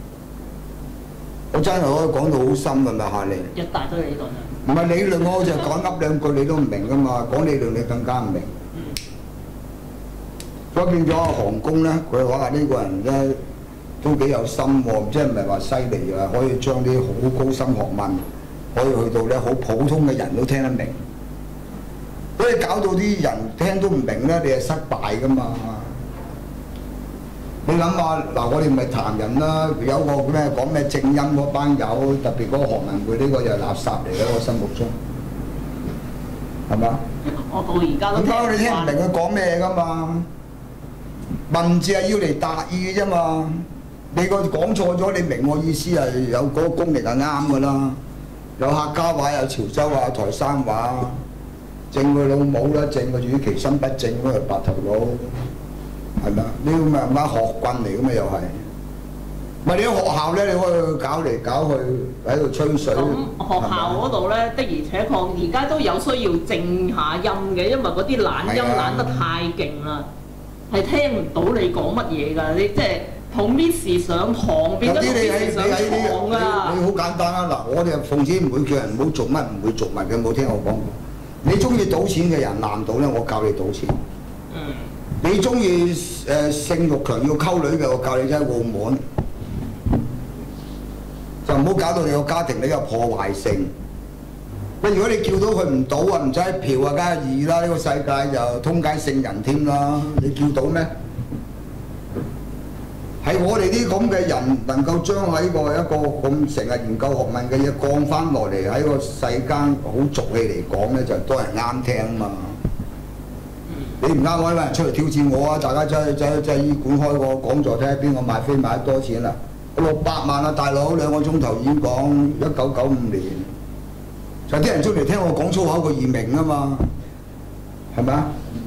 我真係可以講到好深嘅咪下你。 一大堆理論啊！ 唔係理論，我就講噏兩句你都唔明噶嘛，講理論你更加唔明。所以變咗韓公咧，佢話呢個人咧都幾有心喎，即係唔係話犀利啊？可以將啲好高深學問可以去到咧好普通嘅人都聽得明。如果你搞到啲人聽都唔明咧，你係失敗噶嘛。你諗下嗱，我哋唔係談人啦，有個咩講咩正音嗰班友，特別嗰個學文會呢個又係垃圾嚟嘅，我心目中係嘛？ 我到而家都點解你聽唔明佢講咩噶嘛？文字係要嚟達意啫嘛。你個講錯咗，你明我意思係有嗰個功力係啱噶啦。有客家話，有潮州話，台山話，正佢老母啦，正佢與其心不正嗰個白頭佬。係咪啊？呢個咪啱學棍嚟嘅嘛，又係。咪你喺學校咧，你可以搞嚟搞去喺度吹水。 咁學校嗰度咧，的而且確而家都有需要正下音嘅，因為嗰啲懶音懶得太勁啦，係聽唔到你講乜嘢㗎。你即係同 Miss 上堂變咗同 Miss 上堂啊！ 你好簡單啦，嗱，我哋奉旨唔會叫人唔好做乜，唔會做乜嘅，冇聽我講過。你中意賭錢嘅人難賭咧，我教你賭錢。嗯。你中意誒性慾強要溝女嘅，我教你真係澳門，就唔好搞到你個家庭呢個破壞性。喂，如果你叫到佢唔賭啊，唔使嫖啊，梗係易啦！呢個世界就通街聖人添啦，你叫到咩？係我哋啲咁嘅人能夠將喺個一個咁成日研究學問嘅嘢降翻落嚟，喺個世間好俗氣嚟講咧，就多人啱聽啊嘛。你唔啱我，揾人出嚟挑戰我啊！大家走去走去走去醫館開個講座，睇下邊個買飛買得多錢啦！六百萬啊，大佬兩個鐘頭演講，一九九五年，就啲人出嚟聽我講粗口，佢易明啊嘛，係咪啊？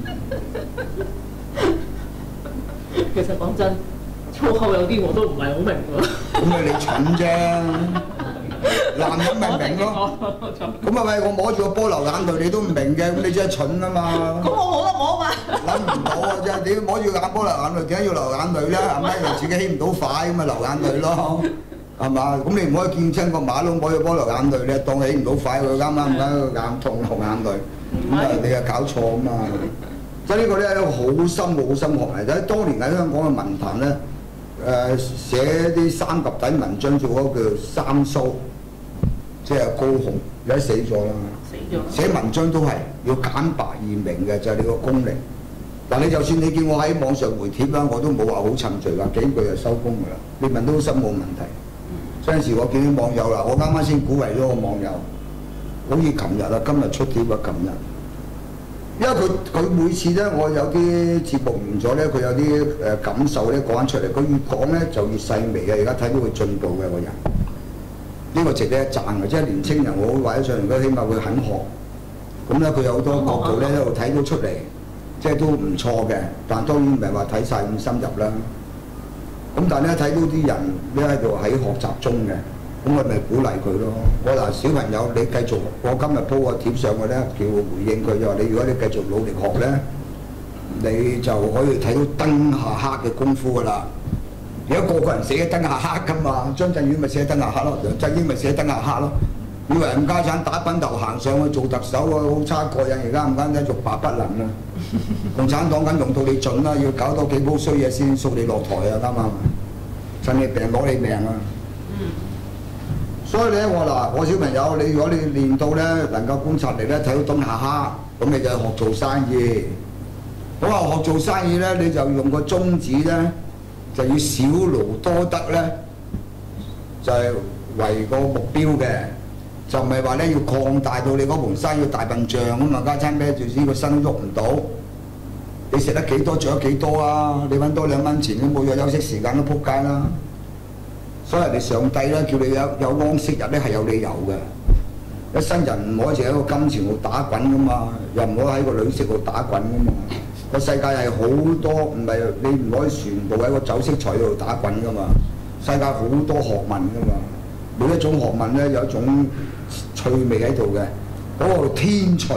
其實講真，粗口有啲我都唔係好明喎。 咁咪你蠢啫！男人咪明咯，咁啊喂！我摸住個波流眼淚，你都唔明嘅，咁你真係蠢啊嘛！ 咁我冇得摸嘛？ 諗唔到啊！真係點摸住眼波流眼淚，點解要流眼淚咧？係咪又自己起唔到快咁咪流眼淚咯？係嘛？咁你唔可以見親個馬騮摸住波流眼淚，你當起唔到快，佢啱啱啱個眼痛流眼淚，咁啊你又搞錯啊嘛！即係呢個咧係一個好深好深學嚟，喺當年喺香港嘅文壇咧，誒寫啲三及底文章做嗰個叫三蘇。即係高雄，而家死咗啦。死咗。寫文章都係要簡白易明嘅，就係、是、你個功力。但你就算你見我喺網上回帖啦，我都冇話好沉醉㗎，幾句就收工㗎啦。你問到心冇問題。有陣時我見啲網友啦，我啱啱先鼓勵咗個網友，好似琴日啊，今日出帖啊，琴日。因為佢佢每次咧，我有啲節目完咗咧，佢有啲誒感受咧講翻出嚟，佢越講咧就越細微嘅。而家睇到佢進步嘅個人。呢個值得一讚嘅，即係年青人我或者上嚟都起碼佢肯學，咁咧佢有好多角度咧一路睇到出嚟，即係都唔錯嘅。但當然唔係話睇晒咁深入啦。咁但係咧睇到啲人咧喺度喺學習中嘅，咁我咪鼓勵佢咯。我嗱小朋友，你繼續，我今日鋪個貼上去咧，叫回應佢就話你如果你繼續努力學咧，你就可以睇到燈下黑嘅功夫㗎啦。而家個個人寫燈下黑㗎嘛，張震遠咪寫燈下黑咯，梁振英咪寫燈下黑咯。以為冚家產打崩頭行上去做特首啊，好差過癮！而家冚家產欲罷不能啊！共產黨緊用到你盡啦，要搞多幾鋪衰嘢先掃你落台啊，啱唔啱？趁你病攞你命啊！嗯。所以咧，我嗱，我小朋友，你如果你練到咧，能夠觀察力咧，睇到燈下黑，咁你就學做生意。咁啊，學做生意咧，你就用個宗旨咧。就要少勞多得咧，就係、是、為個目標嘅，就唔係話咧要擴大到你嗰盤生意大笨象咁啊！家餐孭住呢個身都喐唔到，你食得幾多著得幾多啊？你揾多兩蚊錢，都冇咗休息時間都撲街啦！所以人哋上帝咧叫你有有安息日咧係有理由嘅，一生人唔可以淨喺個金錢度打滾噶嘛，又唔可以喺個女食度打滾噶嘛。個世界係好多，唔係你唔可以全部喺個酒色財度打滾噶嘛。世界好多學問噶嘛，每一種學問咧有一種趣味喺度嘅，嗰、那個天趣，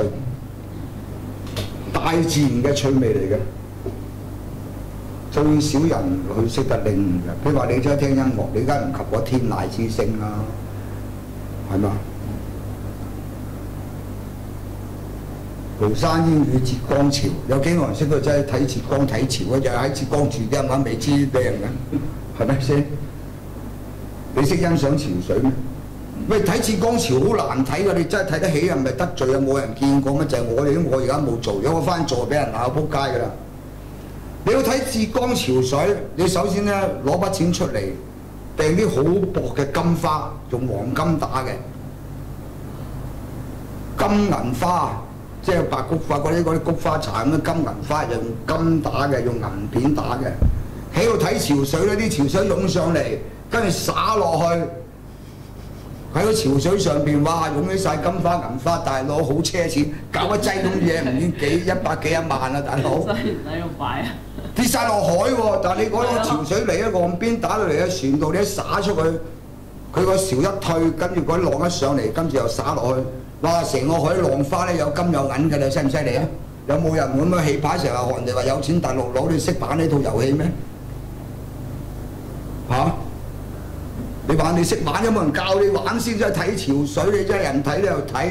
大自然嘅趣味嚟嘅，最少人去識得領悟嘅。譬如話你真係聽音樂，你梗係唔及嗰天籟之聲啦，係嘛？廬山煙雨浙江潮，有幾個人識到真係睇浙江睇潮嗰隻喺浙江住嘅，啱未知咩人嘅，係咪先？你識欣賞潮水咩？ 喂，睇浙江潮好難睇㗎，你真係睇得起係咪得罪啊？冇人見過咩？就係我哋我而家冇做，如果我翻做俾人鬧撲街㗎啦！你要睇浙江潮水，你首先咧攞筆錢出嚟訂啲好薄嘅金花，用黃金打嘅金銀花，即係白菊花嗰啲嗰啲菊花茶咁嘅金銀花，用金打嘅，用銀片打嘅。喺度睇潮水咧，啲潮水湧上嚟，跟住灑落去。喺個潮水上邊，哇！湧起晒金花銀花，大佬好奢侈，搞一劑咁嘢唔知幾一百幾一萬啊，大佬！ 使唔使咁快啊？ 跌晒落海喎！但係你嗰個潮水嚟喺岸邊打到嚟嘅船度，你一灑出去，佢個潮一退，跟住嗰啲浪一上嚟，跟住又灑落去，哇！成個海浪花咧有金有銀㗎啦，犀唔犀利啊？有冇人咁樣氣牌成日學人哋話有錢大陸佬，你識玩呢套遊戲咩？嚇、啊？你話你識玩有冇人教你玩先？真係睇潮水，你真係人睇你又睇，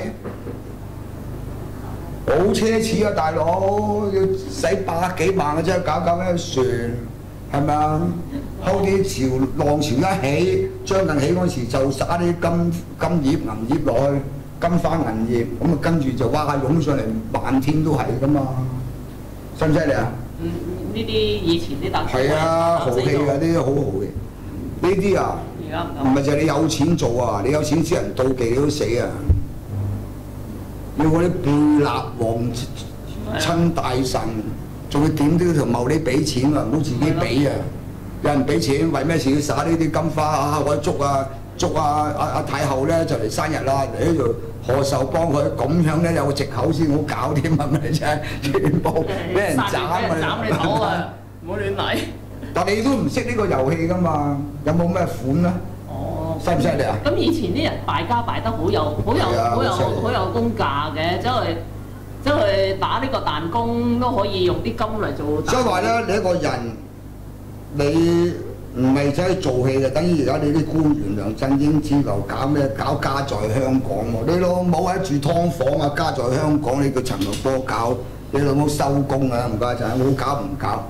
好奢侈啊！大佬要使百幾萬嘅啫，搞搞咩船係咪啊？後啲潮浪潮一起，將近起嗰時就灑啲金金葉銀葉落去，金花銀葉，咁啊跟住就哇湧上嚟，漫天都係噶嘛，犀唔犀利啊？ 嗯，呢啲以前啲打係啊，豪氣啊，呢啲好豪氣，呢啲啊。唔係就係你有錢做啊！你有錢知人妒忌你都死啊！要嗰啲貝勒王親大臣，仲要點都要條茂你俾錢啊！唔好自己俾啊！有人俾錢為咩事要灑呢啲金花啊？或者祝啊祝啊阿阿太后咧就嚟生日啦，嚟呢度賀壽幫佢咁樣咧有個藉口先好搞添啊！咪真係全部俾人斬啊！ 斬你頭啊！唔好亂嚟。 但你都唔識呢個遊戲㗎嘛？有冇咩款咧？ 哦， 犀唔犀利啊？ 咁以前啲人敗家敗得好有好有好有好有功架嘅，走去走去打呢個彈弓都可以用啲金嚟做。 所以話咧，你一個人你唔係真係做戲就等於而家你啲官員梁振英之流搞咩搞家在香港喎？你老母喺住劏房啊，家在香港你叫陳茂波搞，你老母收工啊！唔該曬，冇搞唔搞。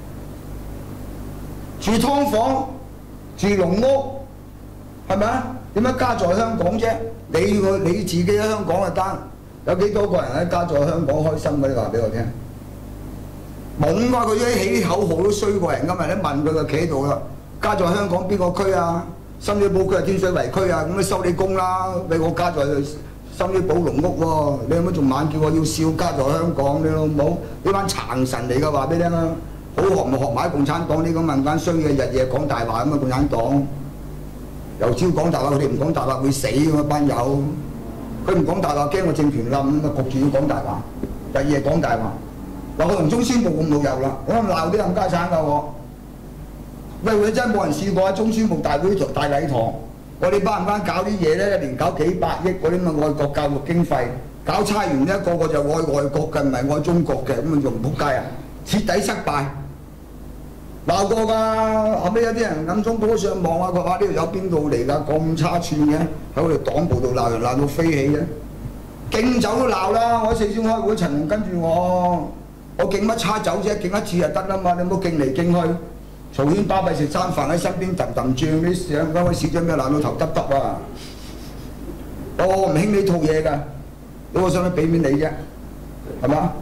住劏房、住籠屋，係咪啊？點解家在香港啫？你個你自己喺香港就得，有幾多個人喺家在香港開心嘅？你話俾我聽。懵啊！佢一起口號都衰過人㗎嘛！你問佢就企喺度啦。家在香港邊個區啊？深水埗區係天水圍區啊？咁你收你工啦！俾我家在深水埗籠屋喎，你有冇仲猛叫我要笑家在香港？你老母呢班殘神嚟㗎，話俾你聽啊！好學咪學埋共產黨呢咁民間衰嘅，日夜講大話咁啊！共產黨由朝講大話，佢哋唔講大話會死㗎班友。佢唔講大話驚個政權冧啊，焗住要講大話，日夜講大話。嗱，我同中宣部咁老友啦，我鬧啲冚家產㗎我。喂，佢真係冇人試過喺中宣部大會堂大禮堂，我哋班唔班搞啲嘢咧，一年搞幾百億嗰啲咁嘅愛國教育經費，搞差完咧個個就愛外國嘅，唔係愛中國嘅，咁啊仲唔撲街啊？徹底失敗。鬧過㗎，後尾有啲人暗中報上網啊，佢話呢度有邊度嚟㗎？咁差串嘅，喺我哋黨部度鬧人鬧到飛起嘅，敬酒都鬧啦！我喺四川開會，陳龍跟住我，我敬乜叉酒啫？敬一次就得啦嘛，你唔好敬嚟敬去，嘈喧巴閉食餐飯喺身邊揼揼轉，啲上嗰位市長咩鬧到頭耷耷啊！我唔興呢套嘢㗎，我想唔俾面你啫，係嘛？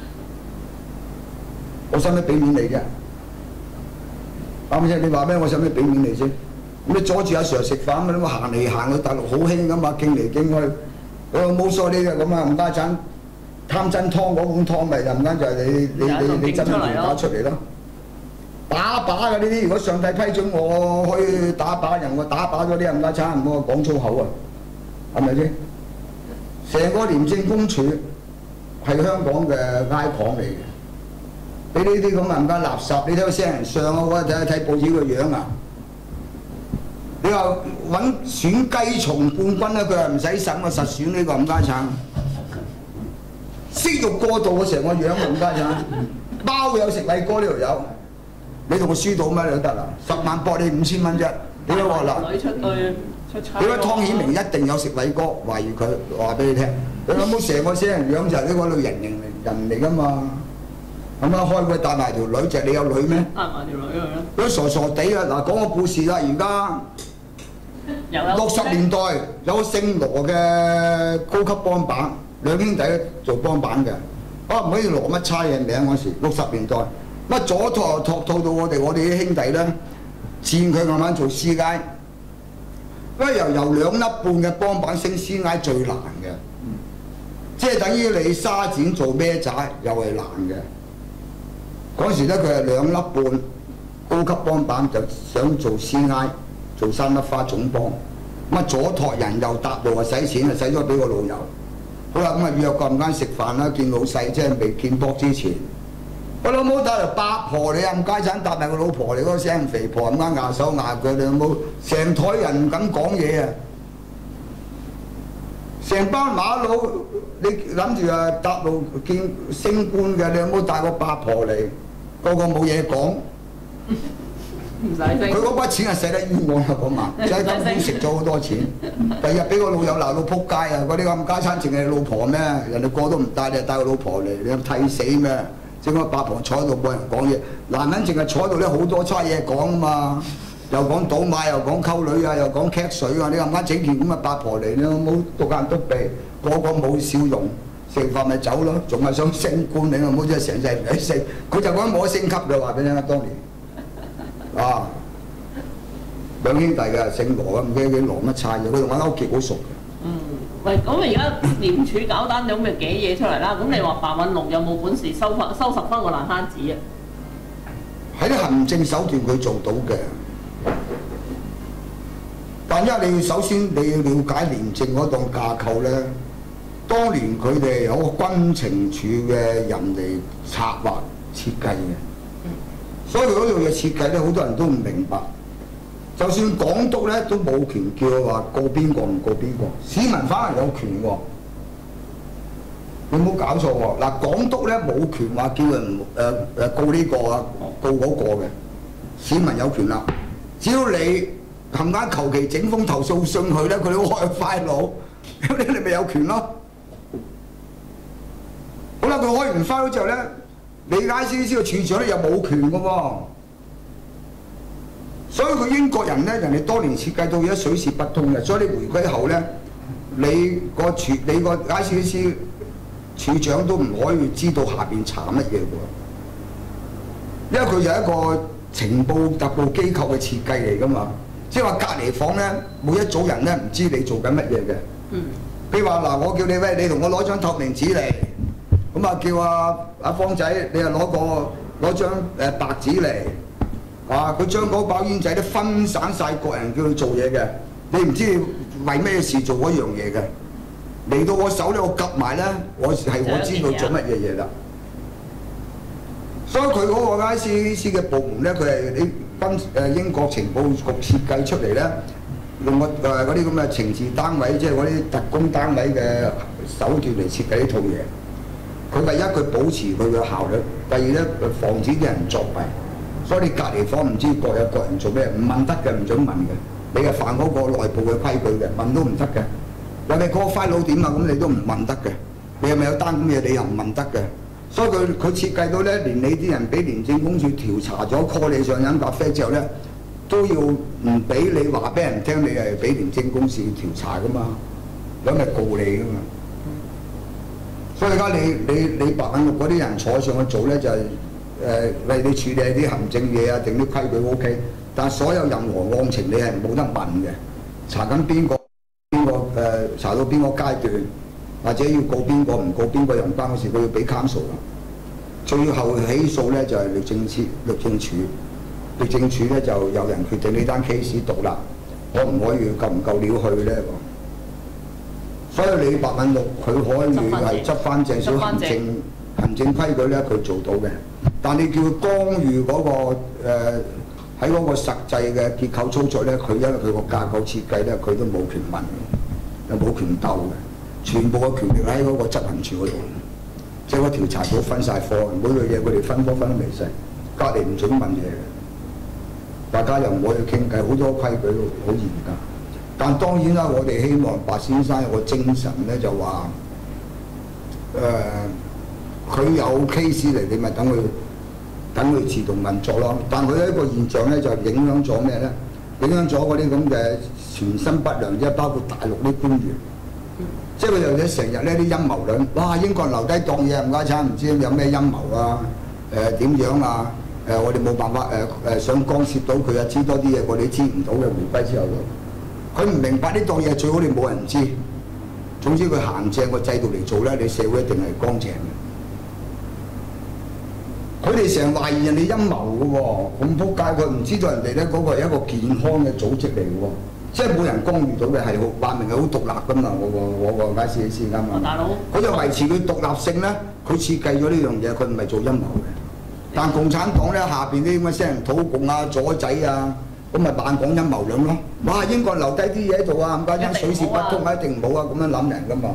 我使唔使俾面你啫？啱唔啱先？你話咩？我使唔使俾面你先？咁你阻住阿 Sir 食飯咁，我行嚟行去大陸好興㗎嘛，敬嚟敬去，我冇所謂嘅咁啊，唔家產貪真湯嗰碗湯咪就唔間就係你你你你真係打出嚟咯。打靶嘅呢啲，如果上帝批准我可以打靶人，我打靶咗啲唔家產，唔好講粗口啊，係咪先？成個廉政公署係香港嘅 icon 嚟嘅。你呢啲咁人家垃圾，你睇個聲人上啊！我睇睇報紙個樣啊！你話揾選雞蟲冠軍咧，佢係唔使審啊，實選呢個冚家產。色欲過度嘅成個樣冚家產，包有食偉哥呢條友，你同我輸到咩你都得啦，十萬博你五千蚊啫！你睇我嗱， 女出對出差。 你睇湯顯明一定有食偉哥，懷疑佢話俾你聽。你諗冇成個聲人樣就係呢個類人形人嚟㗎嘛？咁啊，開會帶埋條女，就係你有女咩？ 帶埋條女去咯。 佢傻傻地啊！嗱，講個故事啦，而家六十年代有姓羅嘅高級幫辦，兩兄弟做幫辦嘅，啊唔可以羅乜差嘢名嗰時，六十年代乜左托托套到我哋我哋啲兄弟咧，佔佢慢慢做師奶，因為由由兩粒半嘅幫辦升師奶最難嘅，即係等於你沙展做孭仔又係難嘅。嗰時咧佢係兩粒半高級幫辦，就想做師奶，做三粒花總幫。咁啊左托人又搭路啊使錢啊使咗俾個老友。好啦，咁啊約個間食飯啦，見老細即係未見波之前，我老母打條八婆你冚家產搭埋個老婆嚟嗰聲肥婆咁啱牙手牙腳，你有冇成台人唔敢講嘢啊！成班馬佬你諗住啊搭路見升官嘅，你有冇帶個八婆嚟？個個冇嘢講。 唔使升。佢嗰筆錢係使得冤枉啊嗰晚，就喺金鋪食咗好多錢。第日俾個老友鬧到撲街啊！嗰啲咁家產淨係老婆咩？人哋個都唔帶，你帶個老婆嚟，你替死咩？整個八婆坐喺度冇人講嘢，男人淨係坐喺度咧好多差嘢講啊嘛！又講賭馬，又講溝女啊，又講劇水啊！你咁啱整件咁嘅八婆嚟，你冇篤眼篤鼻，個個冇笑容。食飯咪走咯，仲係想升官，你唔好真係成世唔使升，佢就講冇升級嘅話俾你聽，當年啊兩兄弟嘅姓羅啊，唔記得佢羅乜差嘢，佢同我勾結好熟嘅。 嗯，喂，咁而家廉署搞單咁嘅嘅嘢出嚟啦，咁你話白韞六有冇本事收翻收拾翻個爛攤子啊？ 喺啲行政手段佢做到嘅，但因為你要首先你要了解廉政嗰檔架構咧。當年佢哋有個軍情處嘅人嚟策劃設計嘅，所以嗰樣嘢設計咧，好多人都唔明白。就算港督咧都冇權叫佢話告邊個唔告邊個，市民反而有權喎。你冇搞錯喎！嗱，港督咧冇權話叫人誒誒告呢個啊，告嗰個嘅，市民有權啦。只要你冚家求其整封投訴信佢咧，佢都開快腦，咁你你咪有權咯。好啦，佢開完花咗之後咧，你 I C A C 個處長咧又冇權嘅喎，所以佢英國人咧，人哋多年設計到而家水泄不通嘅，所以你回歸後咧，你個處你個 I C A C 處長都唔可以知道下邊查乜嘢喎，因為佢有一個情報特報機構嘅設計嚟㗎嘛，即係話隔離房咧，每一組人咧唔知你做緊乜嘢嘅。嗯。譬如話嗱，我叫你喂，你同我攞張透明紙嚟。咁啊叫阿阿方仔，你又攞個攞張誒白紙嚟，啊佢將嗰包煙仔都分散晒各人叫佢做嘢嘅，你唔知為咩事做嗰樣嘢嘅，嚟到我手咧我夾埋咧，我係我知道做乜嘢嘢啦。所以佢嗰個 I C A C 嘅部門咧，佢係你分誒英國情報局設計出嚟咧，用個誒嗰啲咁嘅情治單位，即係嗰啲特工單位嘅手段嚟設計呢套嘢。佢第一佢保持佢嘅效率，第二咧佢防止啲人作弊，所以你隔離房唔知各有各人做咩，唔問得嘅，唔準問嘅，你係犯嗰個內部嘅規矩嘅，問都唔得嘅。有你嗰個 file 點啊，咁你都唔問得嘅，你係咪有單咁嘢，你又唔問得嘅。所以佢佢設計到咧，連你啲人俾廉政公署調查咗 call 你上飲咖啡之後咧，都要唔俾你話俾人聽，你係俾廉政公署調查噶嘛，咁咪告你噶嘛。所以而家你你你白韞六嗰啲人坐上去做咧，就係誒為你處理啲行政嘢啊，定啲規矩 O K， 但係所有任何案情你係冇得問嘅，查緊邊個邊個誒、呃、查到邊個階段，或者要告邊個唔告邊個又唔關我事，佢要俾 counsel 啦。最後起訴咧就係、是、律政司律政處，律政處咧就有人決定呢單 case 獨立，可唔可以夠唔夠料去咧？所以你白韞六佢可以係執翻正少行政行政規矩咧，佢做到嘅。但你叫佢干預嗰、那個喺嗰、呃、個實際嘅結構操作咧，佢因為佢個架構設計咧，佢都冇權問，又冇權鬥嘅，全部嘅權力喺嗰個執行處嗰度。即係個調查組分晒科，每樣嘢佢哋分科分得微細，隔離唔準問嘢嘅，大家又唔可以傾偈，好多規矩好嚴格。但當然啦，我哋希望白先生有個精神咧，就話誒佢有 case 嚟，你咪等佢等佢自動運作咯。但佢有一個現象咧，就影響咗咩咧？影響咗嗰啲咁嘅全身不良啫，包括大陸啲官員，即係佢又成日呢啲陰謀論，哇！英國人留低當嘢唔該餐，唔知有咩陰謀啊？誒點樣啊？誒我哋冇辦法誒誒想干涉到佢啊，知多啲嘢我哋知唔到嘅回歸之後都，佢唔明白呢檔嘢最好你冇人知。總之佢行正個制度嚟做咧，你社會一定係乾淨嘅。佢哋成日懷疑人哋陰謀嘅喎，咁撲街佢唔知道人哋咧嗰個係一個健康嘅組織嚟嘅喎，即係冇人干預到嘅，係好話明係好獨立㗎嘛。我個我個解釋先啱嘛。大佬，佢就維持佢獨立性咧，佢設計咗呢樣嘢，佢唔係做陰謀嘅。但共產黨咧下邊啲咁嘅些人土共啊、左仔啊，咁咪扮講陰謀論咯。哇！英國留低啲嘢喺度啊，唔該，水泄不通啊，一定唔好啊，咁樣諗人㗎嘛。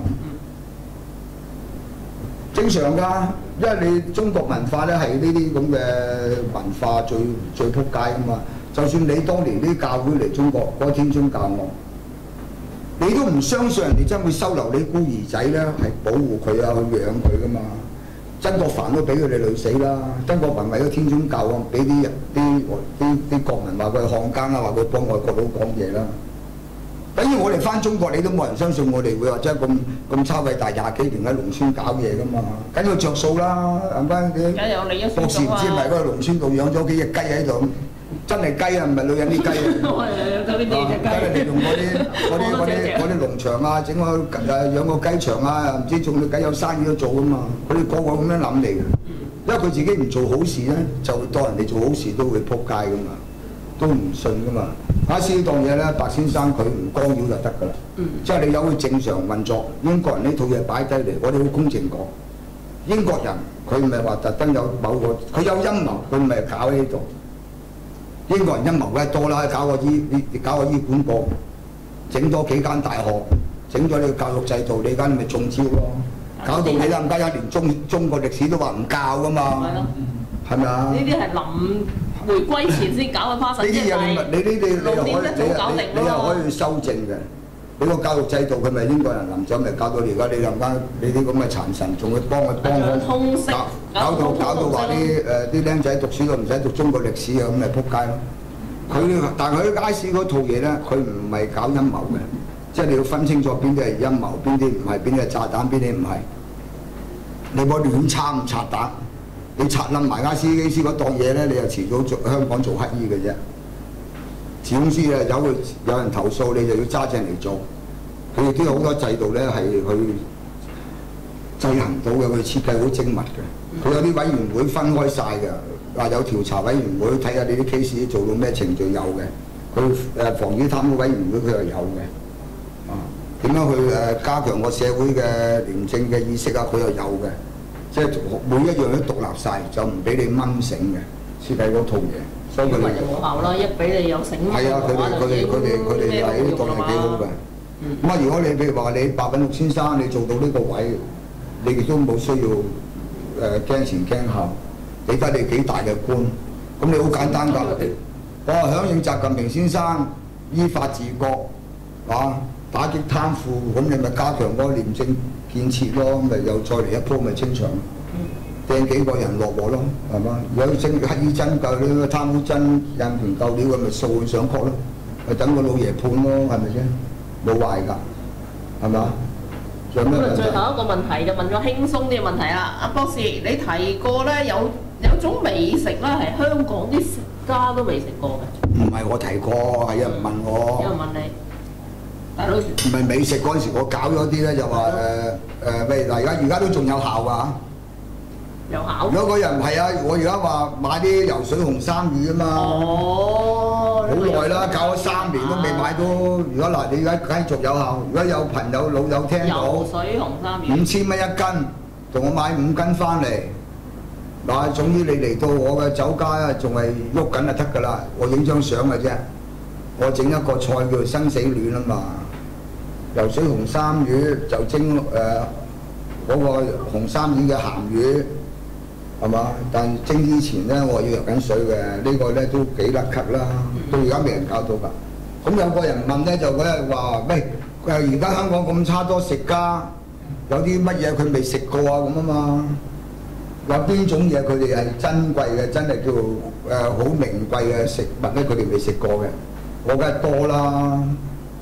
正常㗎，因為你中國文化咧係呢啲咁嘅文化最最撲街㗎嘛。就算你當年啲教會嚟中國嗰個天津教案，你都唔相信人哋真會收留你孤兒仔咧，係保護佢啊，去養佢㗎嘛。曾國藩都俾佢哋累死啦。曾國藩為咗天津教案，俾啲人啲啲啲國民話佢係漢奸啦，話佢幫外國佬講嘢啦。等於我哋翻中國，你都冇人相信我哋會話真係咁咁差偉大廿幾年喺農村搞嘢噶嘛，梗要着數啦，係咪？梗有你一數啊！博士唔知咪嗰個農村度養咗幾隻雞喺度，真係雞啊，唔係女人啲雞啊！梗係利用嗰啲嗰啲嗰啲嗰啲農場啊，整個誒養個雞場啊，唔知種隻雞有生意都做噶嘛，佢哋個個咁樣諗嚟嘅，因為佢自己唔做好事咧，就當人哋做好事都會撲街噶嘛，都唔信噶嘛。假使呢檔嘢咧，白先生佢唔干擾就得㗎啦。嗯、即係你有佢正常運作，英國人呢套嘢擺低嚟，我哋好公正講。英國人佢唔係話特登有某個，佢有陰謀，佢唔係搞喺度。英國人陰謀梗係多啦，搞個醫，搞個醫管局，整多幾間大學，整咗你個教育制度，你而家咪中招咯。搞到你啦，唔加一連中中國歷史都話唔教㗎嘛，係咪啊？呢啲係臨回歸前先搞嘅花神，呢啲嘢你你呢啲你又可以你你又可以修正嘅。你個教育制度佢咪英國人臨咗咪搞到而家你又啱你啲咁嘅殘神，仲會幫佢幫佢搞搞到搞到話啲誒啲僆仔讀書都唔使讀中國歷史啊，咁咪撲街咯。佢但係佢街市嗰套嘢咧，佢唔係搞陰謀嘅，即係你要分清楚邊啲係陰謀，邊啲唔係，邊啲係炸彈，邊啲唔係。你冇亂插唔拆彈。你拆冧埋家司機師嗰檔嘢咧，你又遲早做香港做乞衣嘅啫。總之啊，有佢有人投訴，你就要揸正嚟做。佢哋都有好多制度咧，係去制衡到嘅，佢設計好精密嘅。佢有啲委員會分開晒嘅，話有調查委員會睇下你啲 case 做到咩程序有嘅。佢誒防止貪污委員會佢又有嘅。啊，點樣去誒加強個社會嘅廉政嘅意識啊？佢又有嘅。即係每一樣都獨立晒，就唔俾你掹繩嘅設計嗰套嘢，所以佢哋就冇效啦。一俾你有繩，係啊，佢哋佢哋佢哋佢哋喺呢度係幾好嘅。咁啊、嗯，如果你譬如話你白韞六先生，你做到呢個位，你亦都冇需要誒驚前驚後，理得你幾大嘅官，咁你好簡單㗎。我話響應習近平先生依法治國，啊，打擊貪腐，咁你咪加強嗰個廉政建設咯，咪又再嚟一鋪咪清場，掟幾個人落鑊咯，係嘛？如果真乞衣真夠呢個貪污真印權夠料，咁咪訴佢上國咯，咪等個老爺判咯，係咪先？冇壞㗎，係嘛？仲有咩問題？最後一個問題就問咗輕鬆啲嘅問題啦。阿博士，你提過咧有有種美食咧係香港啲食家都未食過嘅。唔係我提過，係有人問我。有人問你。唔係美食嗰陣時，我搞咗啲咧就話誒誒，喂嗱，而家而家都仲有效㗎。有效。如果嗰人係啊，我而家話買啲游水紅衫魚啊嘛。哦。好耐啦，搞咗三年都未買到。如果嗱，你而家繼續有效，如果有朋友老友聽到，游水紅衫魚五千蚊一斤，同我買五斤翻嚟。嗱，總之你嚟到我嘅酒家啊，仲係喐緊就得㗎啦。我影張相嘅啫。我整一個菜叫做生死戀啊嘛。游水紅衫魚就蒸誒嗰、呃那個紅衫魚嘅鹹魚係嘛？但蒸之前咧，我要游緊水嘅，呢、這個咧都幾甩咳啦，到而家未人搞到㗎。咁有個人問咧，就嗰日話：喂，佢話而家香港咁差多食家，有啲乜嘢佢未食過啊咁啊嘛？有邊種嘢佢哋係珍貴嘅，真係叫誒好、呃、名貴嘅食物咧，佢哋未食過嘅，我梗係多啦。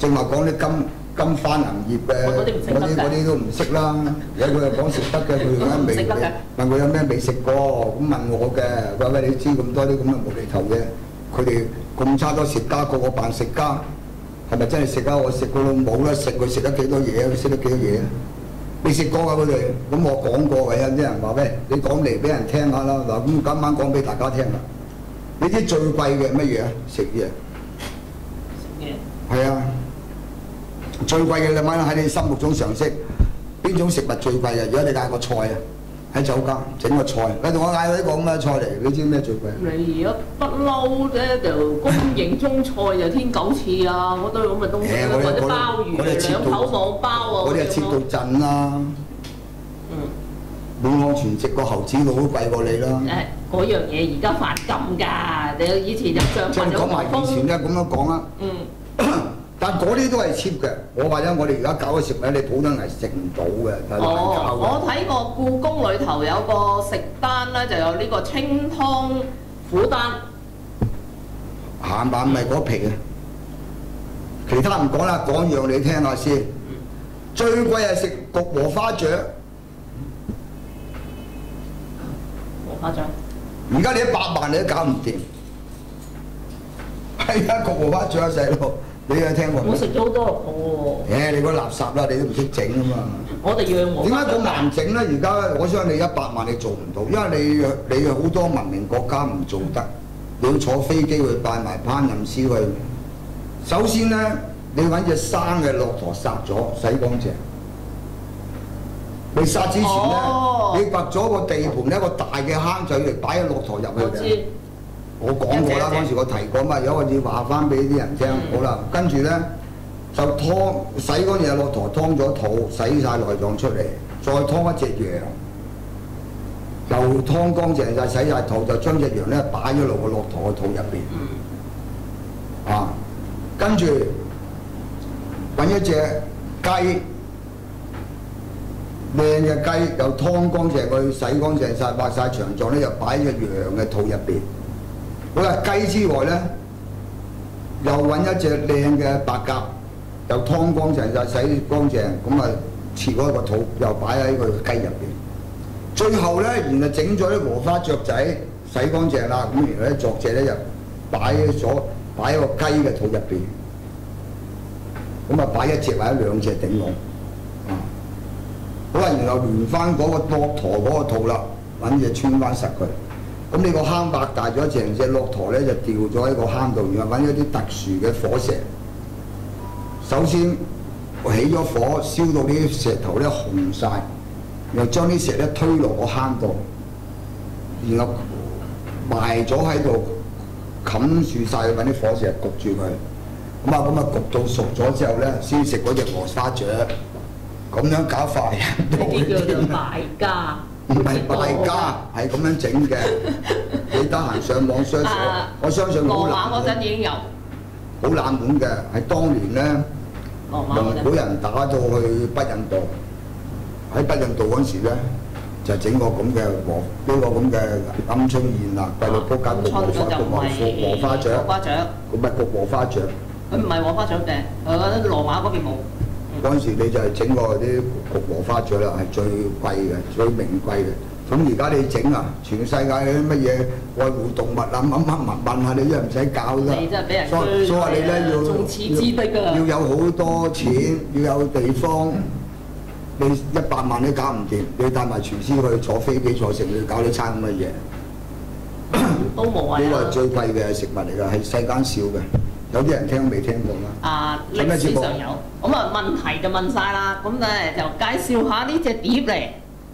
正話講啲金金花銀葉嘅嗰啲唔識得㗎嗰啲嗰啲都唔識啦。有佢又講食得嘅，佢有咩味？問佢有咩未食過，咁問我嘅，佢話喂你知咁多啲咁嘅無厘頭嘅，佢哋咁差多食家，個個扮食家，係咪真係食家？我食過冇啦，食佢食得幾多嘢？佢識得幾多嘢？未食過㗎佢哋，咁我講過嘅，有啲人話喂，你講嚟俾人聽下啦。嗱，咁今晚講俾大家聽啦。你知最貴嘅乜嘢啊？食嘢。 食嘢。係啊，最貴嘅你問喺你心目中常識，邊種食物最貴嘅？如果你嗌個菜啊，喺酒家整個菜，你同我嗌呢個咁嘅菜嚟，你知咩最貴？ 你而家不嬲咧，就公營中菜就天九翅啊，嗰堆咁嘅東西啦，或者鮑魚、兩口網包啊， 嗰啲係切到震啦。 嗯。 滿漢全席個猴子佬都貴過你啦。 誒，嗰樣嘢而家發禁㗎，你以前有上份有講埋以前咧，咁樣講啦。 嗯。 但嗰啲都係 cheap 嘅，我話咧，我哋而家搞嘅食物你普通係食唔到嘅，係難搞嘅。 我睇過故宮裏頭有個食單咧，就有呢個清湯苦丹。 鹹版唔係嗰皮嘅，其他唔講啦，講樣你聽下先。 嗯、 最貴係食焗禾花雀。 禾花雀。 而家你一百萬你都搞唔掂。係啊，焗禾花雀啊，細路。你有聽過？ 我食咗好多個喎。 誒，你嗰垃圾啦，你都唔識整啊嘛。 我哋養禾花雀。點解咁難整咧？而家我相信你一百萬你做唔到，因為你你好多文明國家唔做得，你要坐飛機去拜埋烹飪師去。首先咧，你揾隻生嘅駱駝殺咗，洗乾淨。你殺之前咧，哦、你掘咗個地盤一個大嘅坑仔嚟擺個駱駝入去嘅。我講過啦，嗰時我提過嘛，有個要話翻俾啲人聽。嗯、好啦，跟住咧就劏洗乾淨駱駝，劏咗肚，洗晒內臟出嚟，再劏一隻羊，又劏乾淨晒，洗晒肚，就將隻羊咧擺咗落個駱駝嘅肚入邊。嗯、啊，跟住揾一隻雞，靚嘅雞，又劏乾淨佢，洗乾淨晒，挖晒腸臟咧，又擺喺隻羊嘅肚入邊。好啦，雞之外咧，又揾一隻靚嘅白鴿，又劏乾淨晒，洗乾淨，咁啊切開個肚，又擺喺個雞入邊。最後咧，然後整咗啲禾花雀仔，洗乾淨啦，咁然後咧作者咧就擺咗擺喺個雞嘅肚入邊。咁啊擺一隻或者兩隻頂籠。啊，好啦，然後連翻嗰個駱駝嗰個肚啦，揾嘢穿翻實佢。咁你個坑擘大咗，成隻駱駝咧就掉咗喺個坑度，然後揾一啲特殊嘅火石。首先起咗火，燒到啲石頭咧紅晒，然後將啲石咧推落個坑度，然後埋咗喺度，冚住晒，揾啲火石焗住佢。咁啊咁啊焗到熟咗之後咧，先食嗰隻禾花雀。咁樣搞法人都會叫做敗家。 唔係敗家，係咁樣整嘅。你得閒上網 search，我相信好冷門。 羅馬嗰陣已經有。 好冷門嘅，係當年咧，蒙古人打到去北印度，喺北印度嗰時咧，就整個咁嘅禾呢個咁嘅鵪鶉宴啦，貴到仆街，焗禾花，焗禾花雀。 禾花雀。 咁咪焗禾花雀。 佢唔係禾花雀嘅，誒羅馬嗰邊冇。 嗰陣時你就係整個啲焗禾花雀啦，係最貴嘅、最名貴嘅。咁而家你整啊，全世界嗰啲乜嘢愛護動物啊，乜乜問問下你都唔使搞啦。 你真係俾人所以所以話你咧要眾矢之的啊！ 要有好多錢，要有地方，你一百萬都搞唔掂。你帶埋廚師去坐飛機坐成，你要搞呢餐咁嘅嘢， 都冇啊！ 呢個係最貴嘅食物嚟㗎，係世間少嘅。有啲人聽未聽過啦。 啊，歷史上有。咁啊問題就問晒啦，咁咧就介紹下呢隻碟嚟。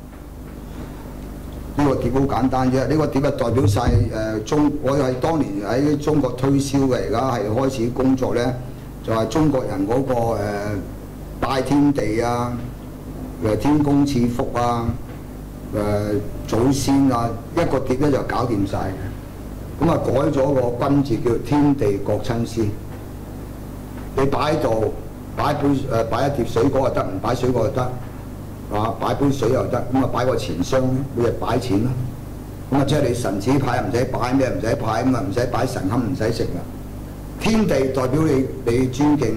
呢個碟好簡單啫，呢、這個碟係代表晒誒、呃、中，我係當年喺中國推銷嘅，而家係開始工作咧，就係、是、中國人嗰、那個誒、呃、拜天地啊，誒天公賜福啊，誒、呃、祖先啊，一個碟咧就搞掂晒嘅。咁啊改咗個君字叫天地國親師，你擺喺度擺杯誒擺一碟水果又得，唔擺水果又得，啊擺杯水又得，咁啊擺個錢箱，每日擺錢咯。咁啊即係你神子牌唔使擺咩，唔使擺咁啊，唔使擺神龕，唔使食啦。天地代表你你尊敬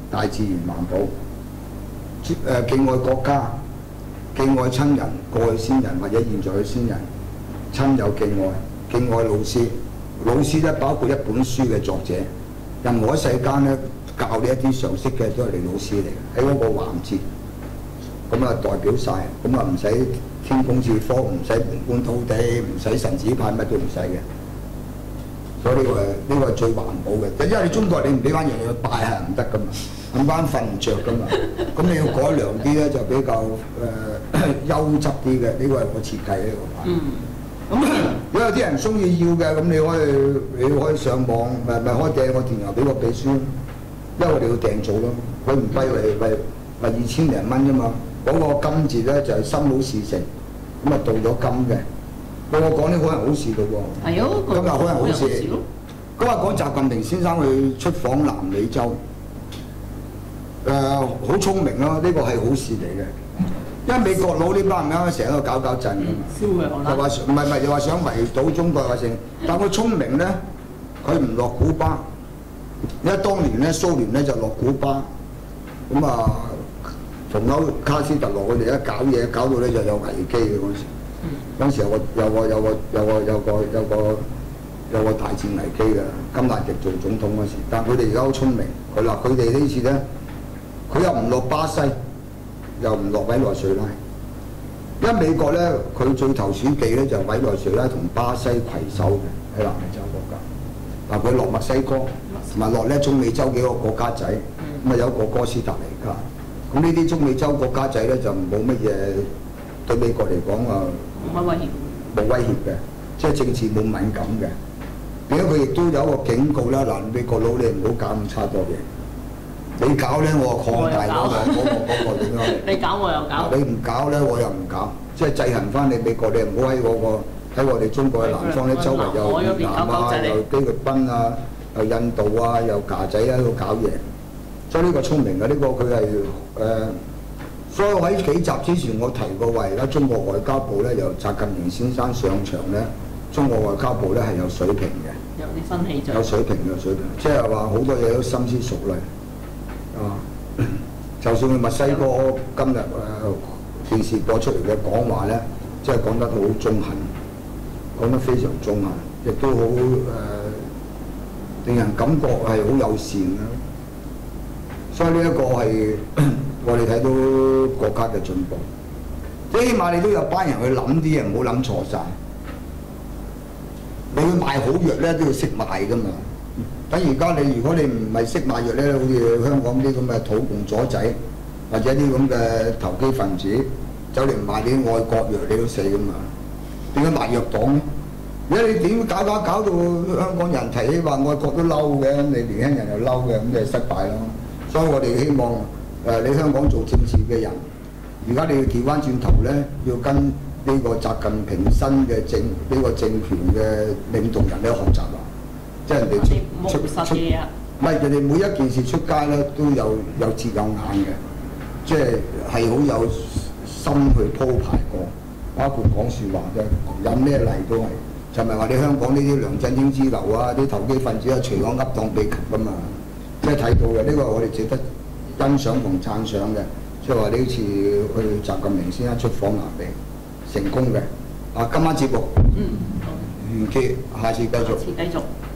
大自然環保，誒、呃、敬愛國家，敬愛親人，過去先人或者現在嘅先人，親友敬愛，敬愛老師。老師咧包括一本書嘅作者，任何喺世間咧教你一啲常識嘅都係你老師嚟嘅，喺嗰個環節，咁啊代表晒，咁啊唔使天公賜科，唔使門官土地，唔使神子派，乜都唔使嘅。所以呢個係呢個係最環保嘅，因為你中國你唔俾翻樣嘢去拜係唔得噶嘛，咁班瞓唔着噶嘛，咁你要改良啲咧就比較誒、呃、優質啲嘅，呢、這個係我設計呢個牌。嗯。咁如果有啲人中意要嘅，咁你可以你可以上網，咪咪可以訂個電郵俾個秘書，因為我哋要訂做咯，佢唔貴為為為二千零蚊啫嘛。嗰、那個金字咧就係心想事成，咁啊到咗金嘅。我講呢個係好事嘅喎，係啊，今日可能好事。今日講習近平先生去出訪南美洲，誒、呃、好聰明咯，呢、這個係好事嚟嘅。因為美國佬呢班人啱成日喺度搞搞震㗎嘛，又話唔係唔係又話想圍堵中國嘅成，但佢聰明咧，佢唔落古巴，因為當年咧蘇聯咧就落古巴，咁啊同歐卡斯特羅佢哋一搞嘢，搞到咧就有危機嘅嗰時。嗰陣時有個有個有個有個有個有個有個大戰危機嘅，甘迺迪做總統嗰時，但佢哋而家好聰明，佢嗱佢哋呢次咧，佢又唔落巴西，又唔落委內瑞拉，因為美國咧佢最投鼠忌咧就係委內瑞拉同巴西攜手嘅喺南美洲國家，嗱佢落墨西哥，同埋落咧中美洲幾個國家仔，咁啊有一個哥斯達黎加，咁呢啲中美洲國家仔咧就冇乜嘢對美國嚟講啊。冇乜威脅，冇威脅嘅，即係政治冇敏感嘅。點解佢亦都有一個警告啦？嗱，美國佬你唔好搞咁差多嘢，你搞咧我擴大嗰個嗰個嗰個點樣？你搞我又搞，你唔搞咧我又唔搞，即係制衡翻你美國，你唔好喺嗰個喺我哋中國嘅南方咧，周圍又越南啊，又菲律賓啊，又印度啊，又架仔喺度搞嘢。所以呢個聰明嘅，呢個佢係誒。所以喺幾集之前我提過話，而家中國外交部咧由習近平先生上場咧，中國外交部咧係有水平嘅，有啲新氣象，有水平嘅水平，即係話好多嘢都深思熟慮啊！就算佢墨西哥今日誒、呃、電視播出嚟嘅講話咧，即係講得好中肯，講得非常中肯，亦都好誒、呃、令人感覺係好友善啦。所以呢一個係我哋睇到國家嘅進步，即係起碼你都有班人去諗啲嘢，唔好諗錯晒。你去賣好藥咧都要識賣㗎嘛。等而家你如果你唔係識賣藥咧，好似香港啲咁嘅土共左仔或者啲咁嘅投機分子走嚟賣啲愛國藥，你都死㗎嘛。點解賣藥黨咧？而家你點搞搞搞到香港人提起話愛國都嬲嘅，你年輕人又嬲嘅，咁就失敗咯。所以我哋希望誒、呃、你香港做政治嘅人，而家你要調翻轉頭咧，要跟呢個習近平新嘅政呢、呢個政權嘅領導人咧學習啊！即係人哋出出出，唔係人哋每一件事出街咧都有有節有眼嘅，即係係好有心去鋪排過，包括講説話嘅，引咩例都係，就唔係話你香港呢啲梁振英之流啊，啲投機分子啊，隨我噏當秘笈㗎嘛。即係睇到嘅，呢、這個我哋值得欣賞同讚賞嘅。即係話呢次去習近平先生出訪南美成功嘅。啊，今晚節目嗯完結，下次繼續。下次繼續。